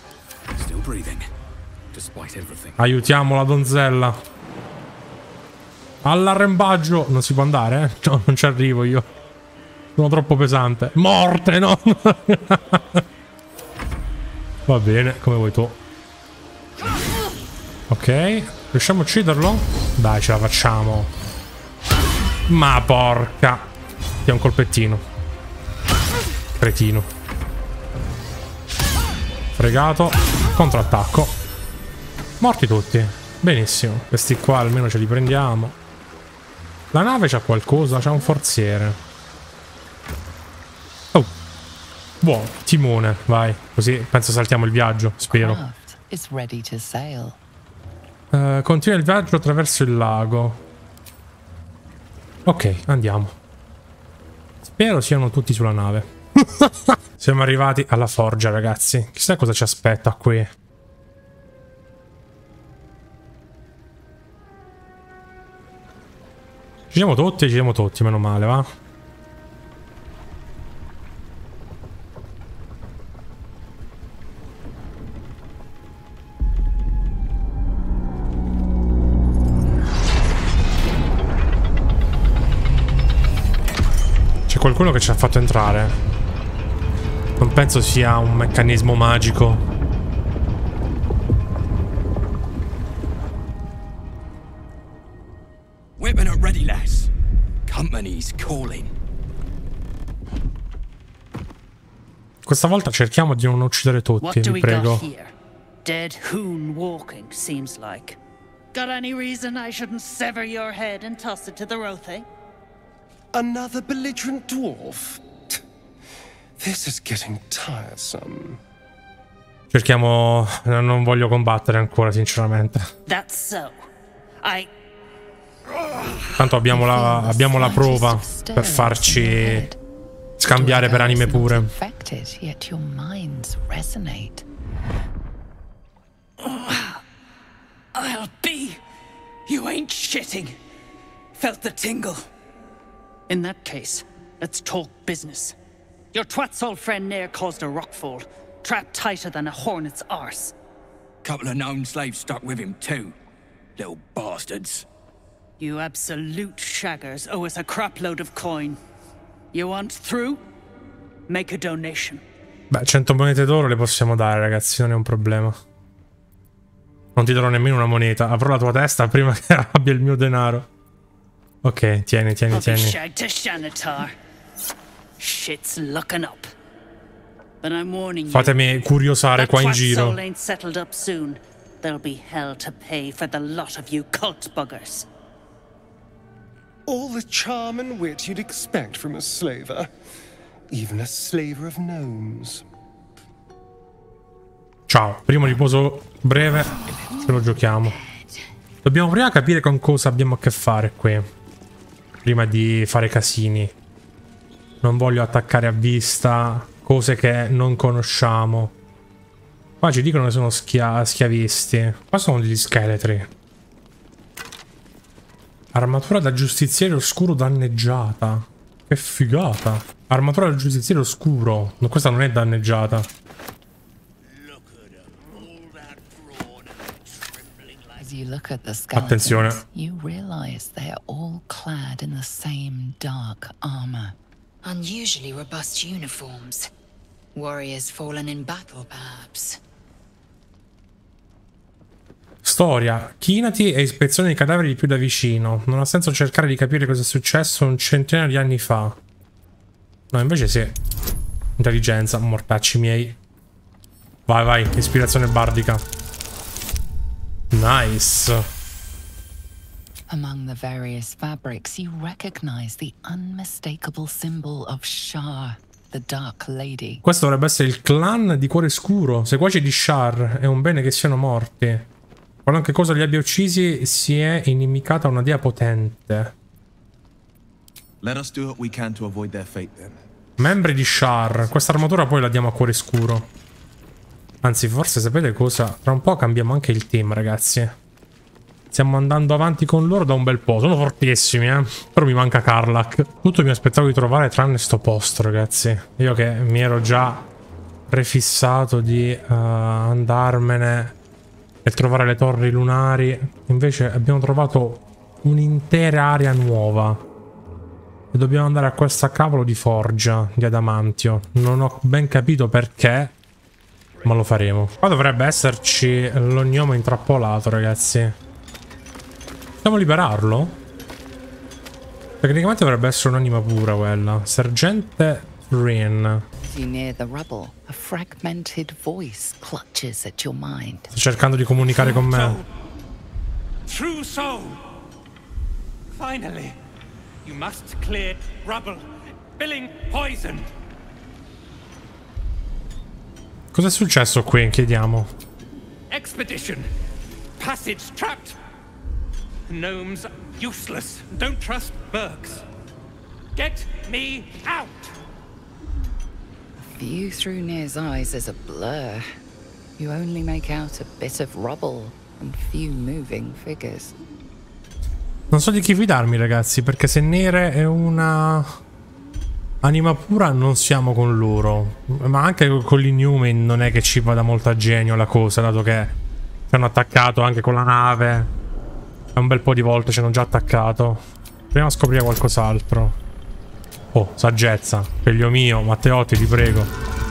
Aiutiamo la donzella. All'arrembaggio. Non si può andare, eh? No, non ci arrivo io. Sono troppo pesante. Morte, no? Va bene, come vuoi tu. Ok, riusciamo a ucciderlo? Dai, ce la facciamo. Ma porca. Ti è un colpettino. Cretino. Fregato. Contrattacco. Morti tutti. Benissimo. Questi qua almeno ce li prendiamo. La nave c'ha qualcosa? C'ha un forziere. Oh. Buono. Timone. Vai. Così penso saltiamo il viaggio. Spero. Continua il viaggio attraverso il lago. Ok, andiamo. Spero siano tutti sulla nave. Siamo arrivati alla forgia, ragazzi. Chissà cosa ci aspetta qui. Ci siamo tutti, meno male, va? Qualcuno che ci ha fatto entrare. Non penso sia un meccanismo magico. Weapon are ready, lass. Company's calling. Questa volta cerchiamo di non uccidere tutti, vi prego. Dead hoon walking, seems like. Got any reason I shouldn't sever your head and toss it to the Rothe? Another belligerent dwarf? This is getting tiresome. Cerchiamo... Non voglio combattere ancora, sinceramente. That's so. Tanto abbiamo la prova per farci scambiare per anime pure. I'll be. You ain't shitting. Felt the tingle. In that case, let's talk business. Your twat's old friend Nair caused a rockfall, trapped tighter than a hornet's arse. Couple of known slaves stuck with him too. Little bastards. You absolute shaggers owe us a crapload of coin. You want through? Make a donation. Beh, 100 monete d'oro le possiamo dare, ragazzi, non è un problema. Non ti darò nemmeno una moneta. Avrò la tua testa prima che abbia il mio denaro. Ok, tieni. Fatemi curiosare qua in giro. All the charm and wit you'd expect from a slaver. Even a slaver of gnomes. Ciao, primo riposo breve, ce lo giochiamo. Dobbiamo prima capire con cosa abbiamo a che fare qui. Prima di fare casini. Non voglio attaccare a vista cose che non conosciamo. Qua ci dicono che sono schiavisti. Qua sono degli scheletri. Armatura da giustiziere oscuro danneggiata. Che figata. Armatura da giustiziere oscuro. No, questa non è danneggiata. Attenzione. You realize they are all clad in the same dark armor. Unusually robust uniforms. Warriors fallen in battle, perhaps. Storia. Chinati e ispezioni i cadaveri di più da vicino. Non ha senso cercare di capire cosa è successo un centinaio di anni fa. No, invece sì. Intelligenza, mortacci miei. Vai, ispirazione bardica. Nice. Among the various fabrics, you recognize the unmistakable symbol of Shar, the Dark Lady. Questo dovrebbe essere il clan di Cuore Scuro, seguaci di Shar. È un bene che siano morti. Qualunque cosa li abbia uccisi, si è inimicata una dea potente. Let us do what we can to avoid their fate then. Membri di Shar. Questa armatura poi la diamo a Cuore Scuro. Anzi, forse sapete cosa? Tra un po' cambiamo anche il team, ragazzi. Stiamo andando avanti con loro da un bel po'. Sono fortissimi, però mi manca Karlach. Tutto mi aspettavo di trovare tranne sto posto, ragazzi. Io che mi ero già prefissato di andarmene e trovare le torri lunari. Invece abbiamo trovato un'intera area nuova. E dobbiamo andare a questa cavolo di forgia di adamantio. Non ho ben capito perché, ma lo faremo. Qua dovrebbe esserci l'ognomo intrappolato, ragazzi. Possiamo liberarlo? Tecnicamente dovrebbe essere un'anima pura quella. Sergente Rin. Near the rubble, a fragmented voice clutches at your mind. Sto cercando di comunicare con me. True soul. Finally, you must clear rubble, spilling poison. Cos'è successo qui? Chiediamo. Expedition. Passage trapped. Gnomes useless. Don't trust Burks. Get me out. The view through Nir's eyes is a blur. You only make out a bit of rubble and few moving figures. Non so di chi fidarmi, ragazzi, perché se Nere è una anima pura non siamo con loro. Ma anche con gli Inhuman non è che ci vada molto a genio la cosa, dato che ci hanno attaccato anche con la nave. Un bel po' di volte ci hanno già attaccato. Proviamo a scoprire qualcos'altro. Oh, saggezza. Figlio mio, Matteotti, ti prego.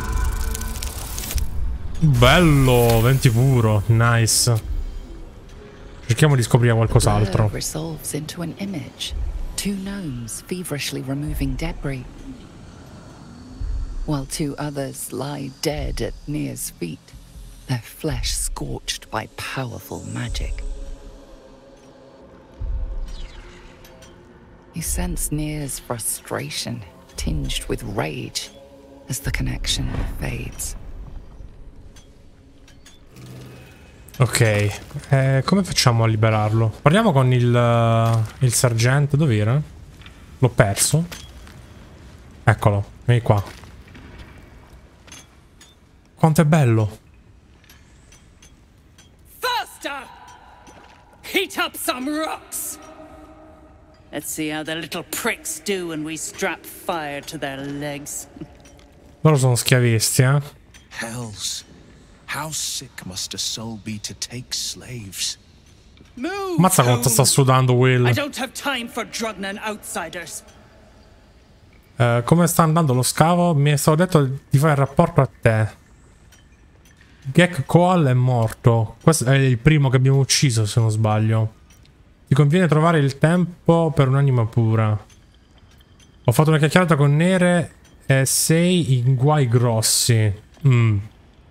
Bello, 20 puro. Nice. Cerchiamo di scoprire qualcos'altro. Resolves into an image. Two gnomes feverishly removing debris, while two others lie dead at Nir's feet, their flesh scorched by powerful magic. You sense Nir's frustration, tinged with rage, as the connection fades. Ok, come facciamo a liberarlo? Parliamo con il sergente, dov'era? L'ho perso. Eccolo, vieni qua. Quanto è bello. Faster! Heat up some rocks! Let's see how the little pricks do when we strap fire to their legs. Loro sono schiavisti, eh? Hells. How sick must a soul be to take slaves? Move! Mazza quanto sta sudando Will. I don't have time for Drugnan outsiders. Come sta andando lo scavo? Mi è stato detto di fare il rapporto a te. Gek Koal è morto. Questo è il primo che abbiamo ucciso, se non sbaglio. Ti conviene trovare il tempo per un'anima pura. Ho fatto una chiacchierata con Nere e sei in guai grossi. Non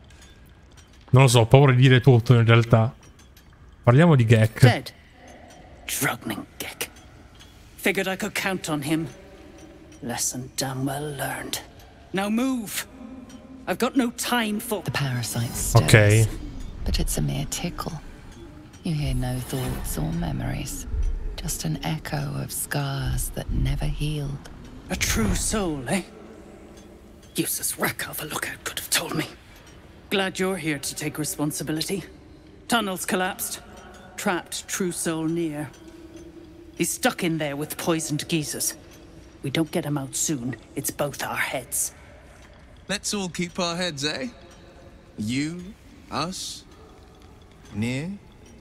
lo so, ho paura di dire tutto in realtà. Parliamo di Gek. Dead. Drugnan Gek. Figured I could count on him. Lesson damn well learned. Now move. I've got no time for... The parasite stirs, Ok. but it's a mere tickle. You hear no thoughts or memories. Just an echo of scars that never healed. A true soul, eh? Useless wreck of a lookout could have told me. Glad you're here to take responsibility. Tunnels collapsed. Trapped true soul near. He's stuck in there with poisoned geezers. We don't get him out soon, it's both our heads. Let's all keep our heads, eh? You, us, Nir.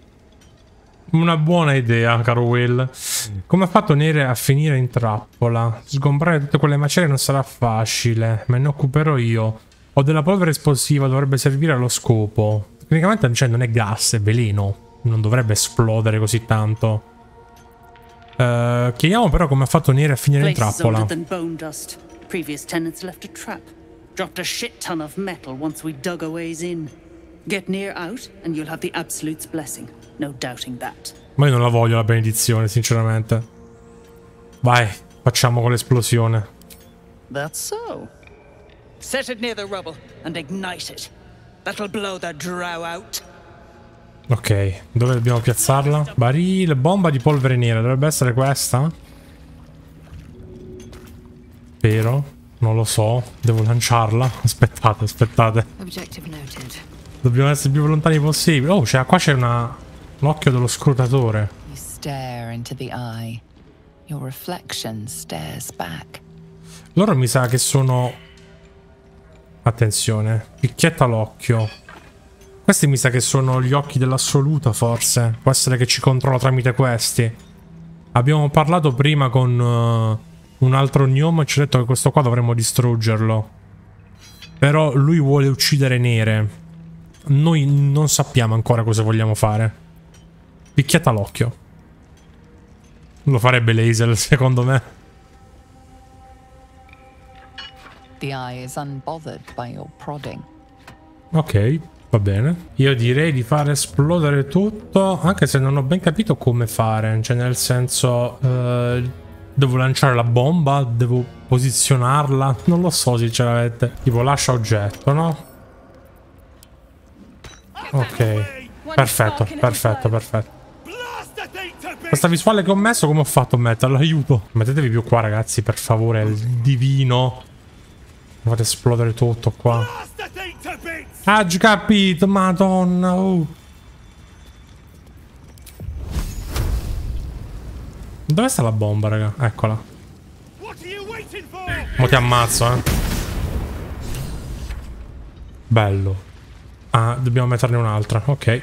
Una buona idea, caro Will. Come ha fatto Nere a finire in trappola? Sgombrare tutte quelle macerie non sarà facile. Me ne occuperò io. Ho della polvere esplosiva, dovrebbe servire allo scopo. Tecnicamente cioè, non è gas, è veleno. Non dovrebbe esplodere così tanto. Chiediamo però come ha fatto Nere a finire in trappola. Previous tenants left a trap. Dropped a shit ton of metal once we dug a ways in. Get Nir out and you'll have the Absolute's blessing. No doubting that. Ma io non la voglio la benedizione, sinceramente. Vai, facciamo con l'esplosione. That's so. Set it near the rubble and ignite it. That'll blow the drow out. Ok, dove dobbiamo piazzarla? Barile, bomba di polvere nera, dovrebbe essere questa? Spero, non lo so, devo lanciarla. Aspettate, aspettate. Objective noted. Dobbiamo essere più lontani possibile. Oh, qua c'è l'occhio dello scrutatore. You stare into the eye. Your reflection stares back. Loro mi sa che sono... Attenzione. Picchietta l'occhio. Questi mi sa che sono gli occhi dell'assoluta, forse. Può essere che ci controlla tramite questi. Abbiamo parlato prima con un altro gnome e ci ha detto che questo qua dovremmo distruggerlo. Però lui vuole uccidere Nere. Noi non sappiamo ancora cosa vogliamo fare. Picchietta l'occhio. Lo farebbe Lae'zel, secondo me. The eye is unbothered by your prodding. Ok, va bene. Io direi di far esplodere tutto, anche se non ho ben capito come fare. Cioè, nel senso, devo lanciare la bomba, devo posizionarla. Non lo so, sinceramente. Tipo, lascia oggetto, no? Ok, perfetto, perfetto, perfetto. Questa visuale che ho messo, come ho fatto a metterla? Aiuto. Mettetevi più qua, ragazzi, per favore. Il divino. Fate esplodere tutto qua. Ah, già capito, madonna. Oh. Dove sta la bomba, raga? Eccola. Mo ti ammazzo, eh. Bello. Ah, dobbiamo metterne un'altra. Ok.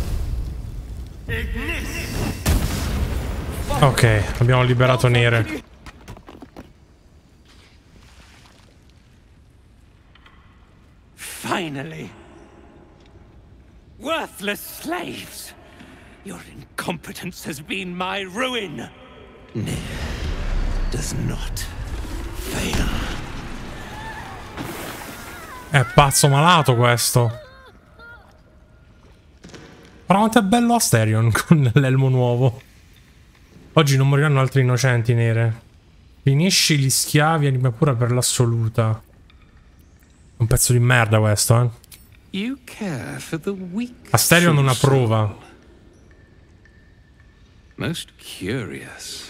Ok, abbiamo liberato Nere. Finally. Worthless slaves. Your incompetence has been my ruin. Nere does not fail. È pazzo malato questo. Però quanto è bello Asterion con l'elmo nuovo. Oggi non moriranno altri innocenti, Nere. Finisci gli schiavi e anima pura per l'assoluta. Un pezzo di merda questo, eh. You care for the weak. Asterion non approva. Most curious.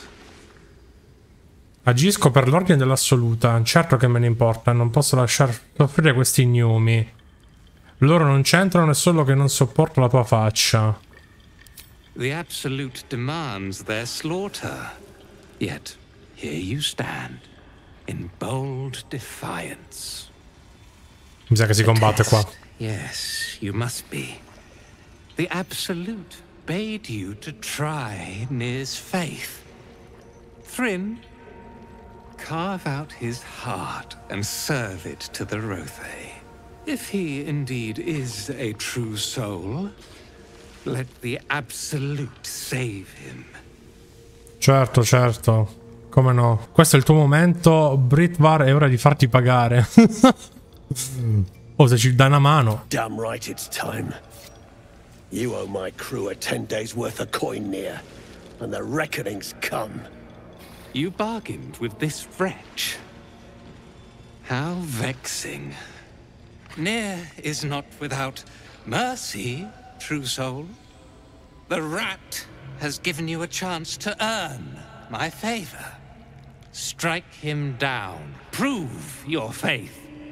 Agisco per l'ordine dell'assoluta. Certo che me ne importa, non posso lasciar soffrire questi gnomi. Loro non c'entrano, è solo che non sopporto la tua faccia. The Absolute demands their slaughter. Yet, here you stand, in bold defiance. Mi sa che si combatte qua. Yes, you must be. The Absolute bade you to try Nir's faith. Thryn, carve out his heart and serve it to the Rothay. If he indeed is a true soul, let the Absolute save him. Certo, certo. Come no. Questo è il tuo momento, Britvar, è ora di farti pagare. Oh, se ci dai una mano. Damn right it's time. You owe my crew a 10 days worth of coin near, and the reckoning's come. You bargained with this wretch. How vexing. Nir is not without mercy, true soul. The rat has given you a chance to earn my favor. Strike him down. Prove your faith.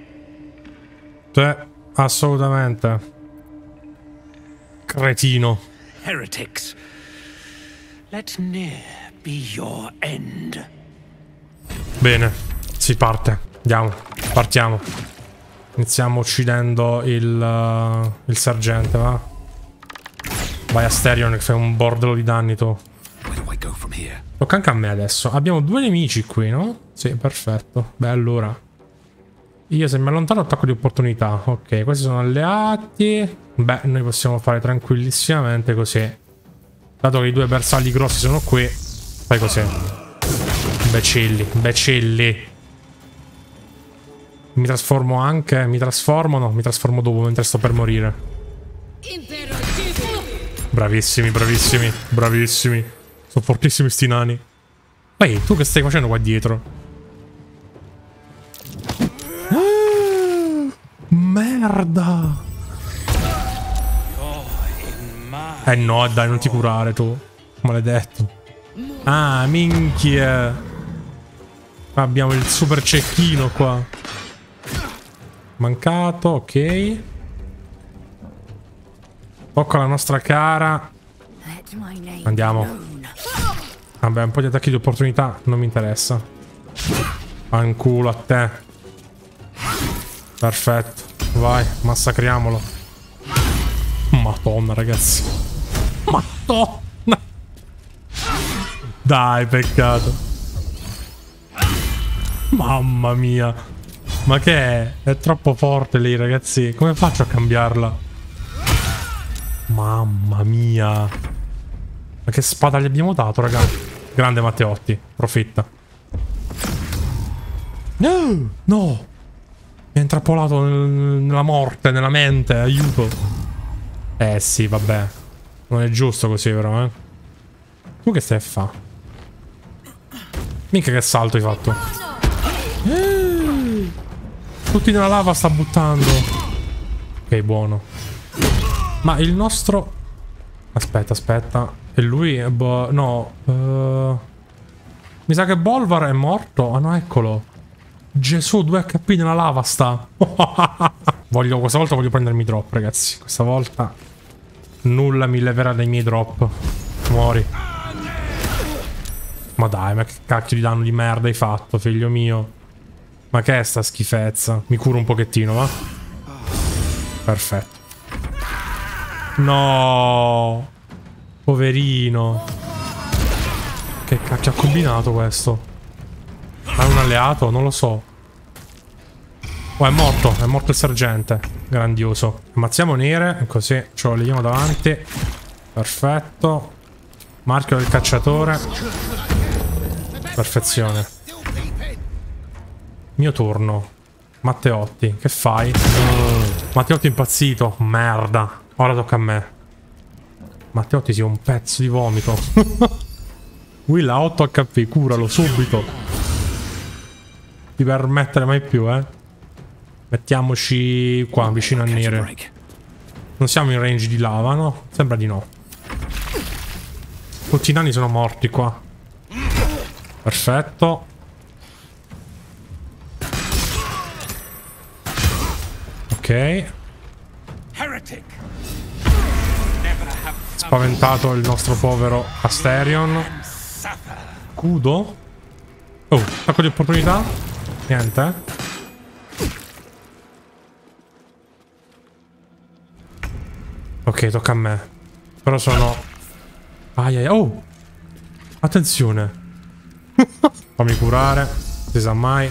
Assolutamente. Cretino. Heretics. Let Nir be your end. Bene, si parte. Andiamo, partiamo. Iniziamo uccidendo il sergente, va? Vai Asterion che fai un bordello di danni tu. Tocca anche a me adesso. Abbiamo due nemici qui, no? Sì, perfetto. Beh, allora io se mi allontano attacco di opportunità. Ok, questi sono alleati. Beh, noi possiamo fare tranquillissimamente così. Dato che i due bersagli grossi sono qui, fai così. Imbecilli, imbecilli. Mi trasformo anche. Mi trasformo? No, mi trasformo dopo mentre sto per morire. Bravissimi, bravissimi, bravissimi. Sono fortissimi sti nani. Ehi, tu che stai facendo qua dietro? Merda. No, dai, non ti curare tu. Maledetto. Ah, minchia. Abbiamo il super cecchino qua. Mancato, ok. Tocca la nostra cara. Andiamo. Vabbè, un po' di attacchi di opportunità non mi interessa. Fanculo a te. Perfetto. Vai, massacriamolo. Madonna, ragazzi. Madonna. Dai, peccato. Mamma mia. Ma che è? È troppo forte lei, ragazzi. Come faccio a cambiarla? Mamma mia. Ma che spada gli abbiamo dato, raga? Grande Matteotti. Profetta. No! No! Mi è intrappolato nella morte, nella mente. Aiuto. Sì, vabbè. Non è giusto così, però, eh. Tu che stai a fa? Mica che salto hai fatto. Tutti nella lava sta buttando. Ok, buono. Ma il nostro... Aspetta, aspetta. E lui è... No. Mi sa che Bolvar è morto. Ah no, eccolo. Gesù, 2 HP nella lava sta. Questa volta voglio prendermi drop, ragazzi. Questa volta nulla mi leverà dai miei drop. Muori. Ma dai, ma che cacchio di danno di merda hai fatto, figlio mio? Ma che è sta schifezza? Mi curo un pochettino, va? Perfetto. No, poverino. Che cacchio ha combinato questo? Ha un alleato? Non lo so. Oh, è morto il sergente. Grandioso. Ammazziamo nere, così ce lo leviamo davanti. Perfetto. Marchio del cacciatore. Perfezione. Mio turno. Matteotti, che fai? Matteotti è impazzito. Merda. Ora tocca a me. Matteotti sia un pezzo di vomito. Will ha 8 HP, curalo subito. Ti permettere mai più, eh. Mettiamoci qua, vicino a nere. Non siamo in range di lava, no? Sembra di no. Tutti i nani sono morti qua. Perfetto. Ok. Spaventato il nostro povero Asterion. Scudo. Oh, attacco di opportunità. Niente. Ok, tocca a me. Però sono... Oh! Attenzione. Fammi curare. Si sa mai.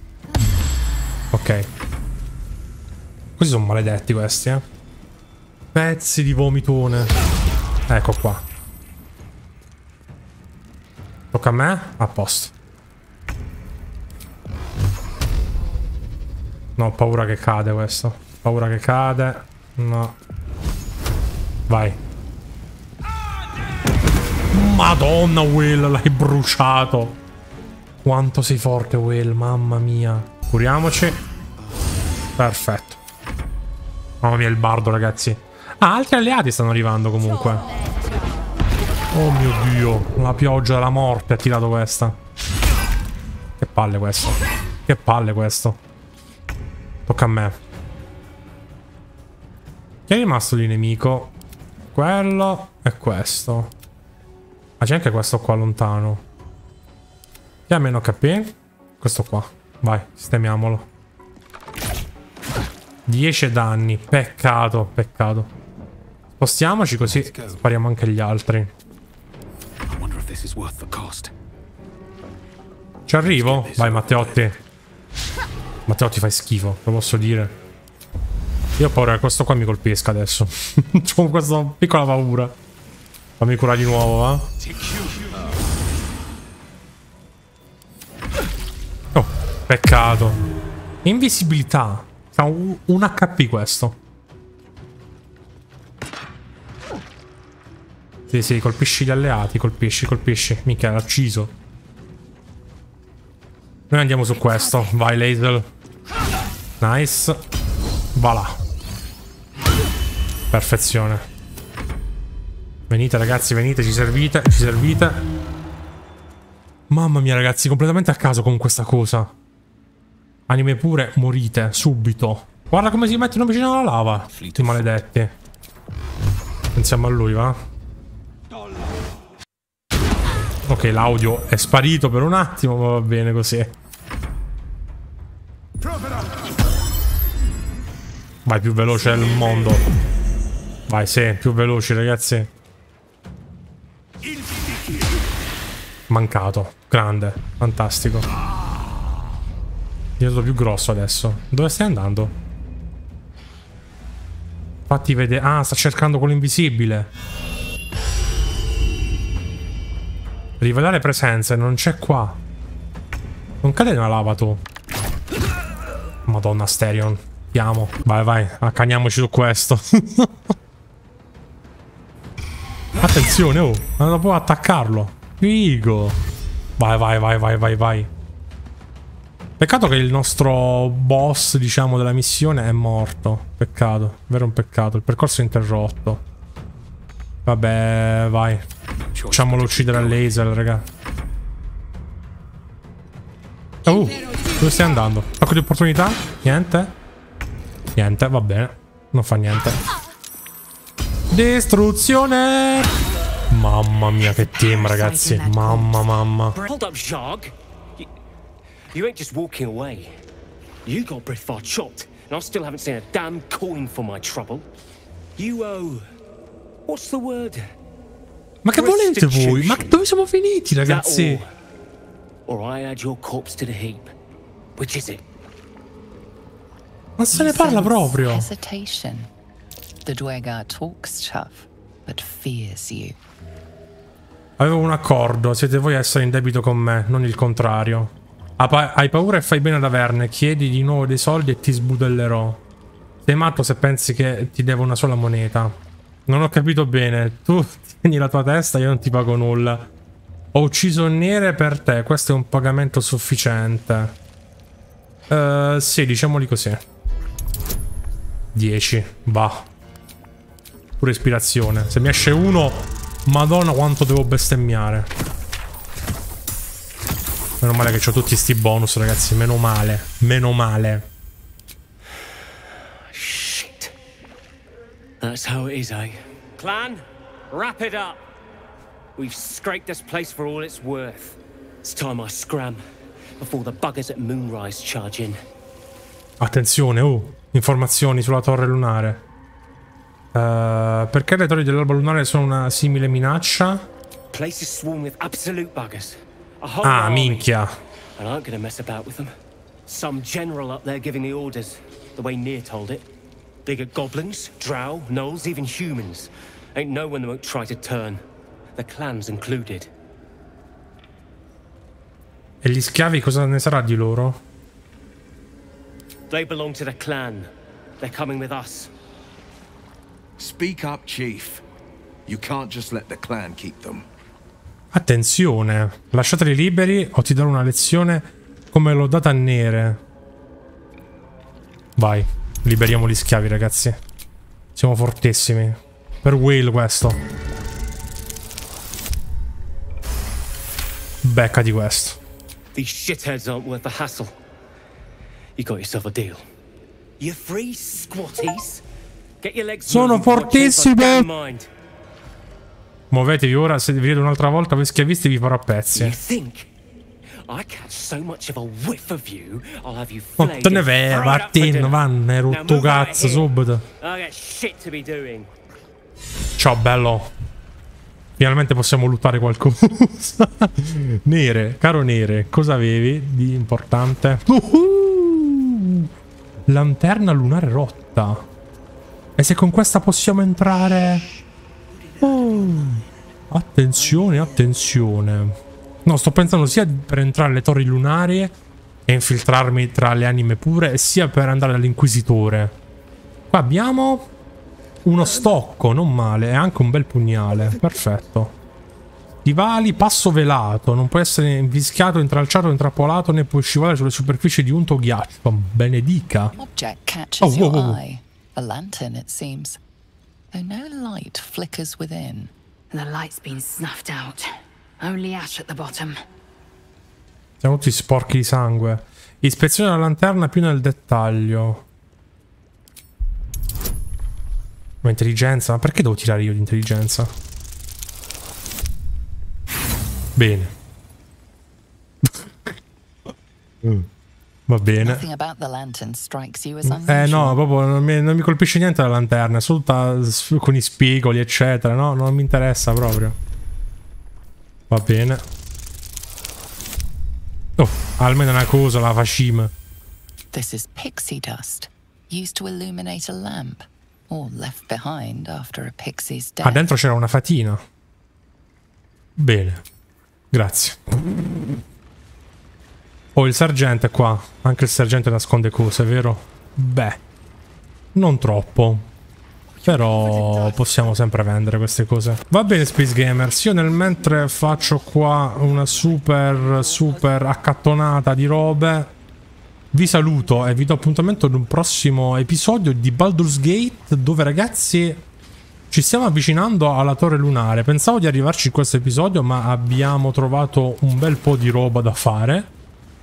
Ok. Questi sono maledetti questi, eh. Pezzi di vomitone. Ecco qua. Tocca a me? A posto. No, ho paura che cade questo. Paura che cade. No. Vai. Madonna, Will, l'hai bruciato. Quanto sei forte, Will, mamma mia. Curiamoci. Perfetto. Mamma mia, il bardo, ragazzi. Ah, altri alleati stanno arrivando comunque. Oh mio Dio. La pioggia della morte ha tirato questa. Che palle questo. Che palle questo. Tocca a me. Chi è rimasto di nemico? Quello e questo. Ma c'è anche questo qua lontano. Chi ha meno HP? Questo qua. Vai, sistemiamolo. 10 danni. Peccato, peccato. Spostiamoci così spariamo anche gli altri. Ci arrivo? Vai, Matteotti. Matteotti, fai schifo, lo posso dire. Io ho paura che questo qua mi colpisca adesso. C'ho questa piccola paura. Fammi curare di nuovo, va? Oh, peccato. Invisibilità. Ha un HP questo. Sì, sì, colpisci gli alleati, colpisci, colpisci. Mica, l'ha ucciso. Noi andiamo su questo. Vai, Lazel. Nice. Va là. Perfezione. Venite, ragazzi, venite, ci servite, ci servite. Mamma mia, ragazzi, completamente a caso con questa cosa. Anime pure, morite, subito. Guarda come si mettono vicino alla lava. I maledetti. Pensiamo a lui, va? Ok, l'audio è sparito per un attimo, ma va bene così. Vai, più veloce del mondo. Vai, sì, più veloci, ragazzi. Mancato. Grande. Fantastico. Diventato più grosso adesso. Dove stai andando? Fatti vedere. Ah, sta cercando quello invisibile. Rivelare presenze, non c'è qua. Non cade nella lava tu. Madonna Asterion. Ti amo. Vai, vai, accaniamoci su questo. Attenzione, oh. Non può attaccarlo. Figo. Vai, vai, vai, vai, vai, vai. Peccato che il nostro boss, diciamo, della missione è morto. Peccato, vero un peccato. Il percorso è interrotto. Vabbè, vai. Facciamolo uccidere a laser, raga. Dove stai andando? Attacco di opportunità? Niente? Niente, va bene. Non fa niente. Distruzione! Mamma mia, che team, ragazzi. Mamma, mamma. Hold up, Zharg. You ain't just walking away. You got Brithvar chopped, and I still haven't seen a damn coin for my trouble. You owe... What's the word? Ma che volete voi? Ma dove siamo finiti, ragazzi? Or I add your corpse to the heap. Which is it? Ma se ne parla proprio. Hesitation. The Dwegar talks tough, but fears you. Avevo un accordo, siete voi a essere in debito con me, non il contrario. Hai paura e fai bene ad averne, chiedi di nuovo dei soldi e ti sbudellerò. Sei matto se pensi che ti devo una sola moneta. Non ho capito bene, tu tieni la tua testa e io non ti pago nulla. Ho ucciso Nere per te, questo è un pagamento sufficiente. Sì, diciamoli così. 10, va. Pure ispirazione. Se mi esce uno, madonna quanto devo bestemmiare. Meno male che ho tutti sti bonus, ragazzi, meno male. Meno male. Shit. That's how it is, eh? Clan, wrap it up. We've scraped this place for all it's worth. It's time I scram before the buggers at Moonrise charge in. Attenzione, informazioni sulla torre lunare. Perché le torri dell'alba lunare sono una simile minaccia? Place is swarmed with absolute buggers. Ah, minchia. And I aren't gonna mess about with them. Some general up there giving the orders, the way Nier told it. Big at goblins, drow, gnolls, even humans. Ain't no one that won't try to turn. The clans included. E gli schiavi cosa ne sarà di loro? They belong to the clan. They're coming with us. Speak up, Chief. You can't just let the clan keep them. Attenzione, lasciateli liberi o ti darò una lezione come l'ho data a Nere. Vai, liberiamo gli schiavi, ragazzi. Siamo fortissimi. Per Whale questo. Beccati questo. These shitheads aren't worth the hassle. You got yourself a deal. You free squatties? Get your legs Sono fortissime. Muovetevi ora, se vi vedo un'altra volta voi schiavisti vi farò a pezzi. Non te ne vai, vattene, vanne, rotto cazzo subito. Ciao bello. Finalmente possiamo lottare qualcosa. Nere, caro Nere, cosa avevi di importante? Lanterna lunare rotta. E se con questa possiamo entrare... attenzione, attenzione. No, sto pensando sia per entrare alle torri lunari e infiltrarmi tra le anime pure, sia per andare all'inquisitore. Qua abbiamo uno stocco, non male, e anche un bel pugnale. Perfetto. Stivali, passo velato. Non può essere invischiato, intralciato, intrappolato, né può scivolare sulle superfici di unto o ghiaccio. Benedica. Object catches your eye. A lantern, it seems. Though no light flickers within. The light's been snuffed out. Only ash at the bottom. Siamo tutti sporchi di sangue. Ispezione la lanterna più nel dettaglio. Ma intelligenza? Ma perché devo tirare io di intelligenza? Bene. Va bene. No, proprio non mi colpisce niente la lanterna, è solo con i spigoli, eccetera. No, non mi interessa proprio. Va bene. Oh, almeno una cosa, la facim. This is pixie dust, used to illuminate a lamp, or left behind after a pixie's death. Ah, dentro c'era una fatina. Bene. Grazie. Oh, il sergente è qua. Anche il sergente nasconde cose, vero? Beh, non troppo. Però possiamo sempre vendere queste cose. Va bene, Space Gamers. Io nel mentre faccio qua una super accattonata di robe, vi saluto e vi do appuntamento ad un prossimo episodio di Baldur's Gate, dove, ragazzi, ci stiamo avvicinando alla Torre Lunare. Pensavo di arrivarci in questo episodio, ma abbiamo trovato un bel po' di roba da fare.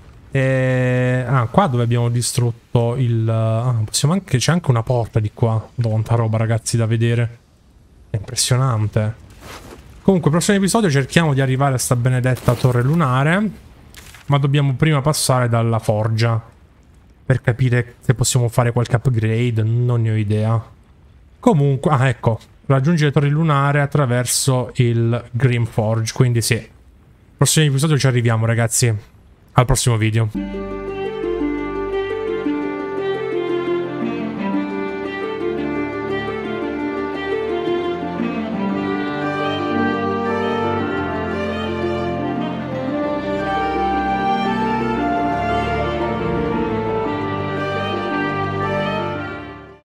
Qua dove abbiamo distrutto il... possiamo anche... c'è anche una porta di qua. Tanta roba, ragazzi, da vedere. È impressionante. Comunque, prossimo episodio cerchiamo di arrivare a sta benedetta Torre Lunare, ma dobbiamo prima passare dalla forgia per capire se possiamo fare qualche upgrade. Non ne ho idea. Comunque, ecco, raggiungere Torre Lunare attraverso il Grimforge. Quindi sì, prossimo episodio ci arriviamo, ragazzi. Al prossimo video.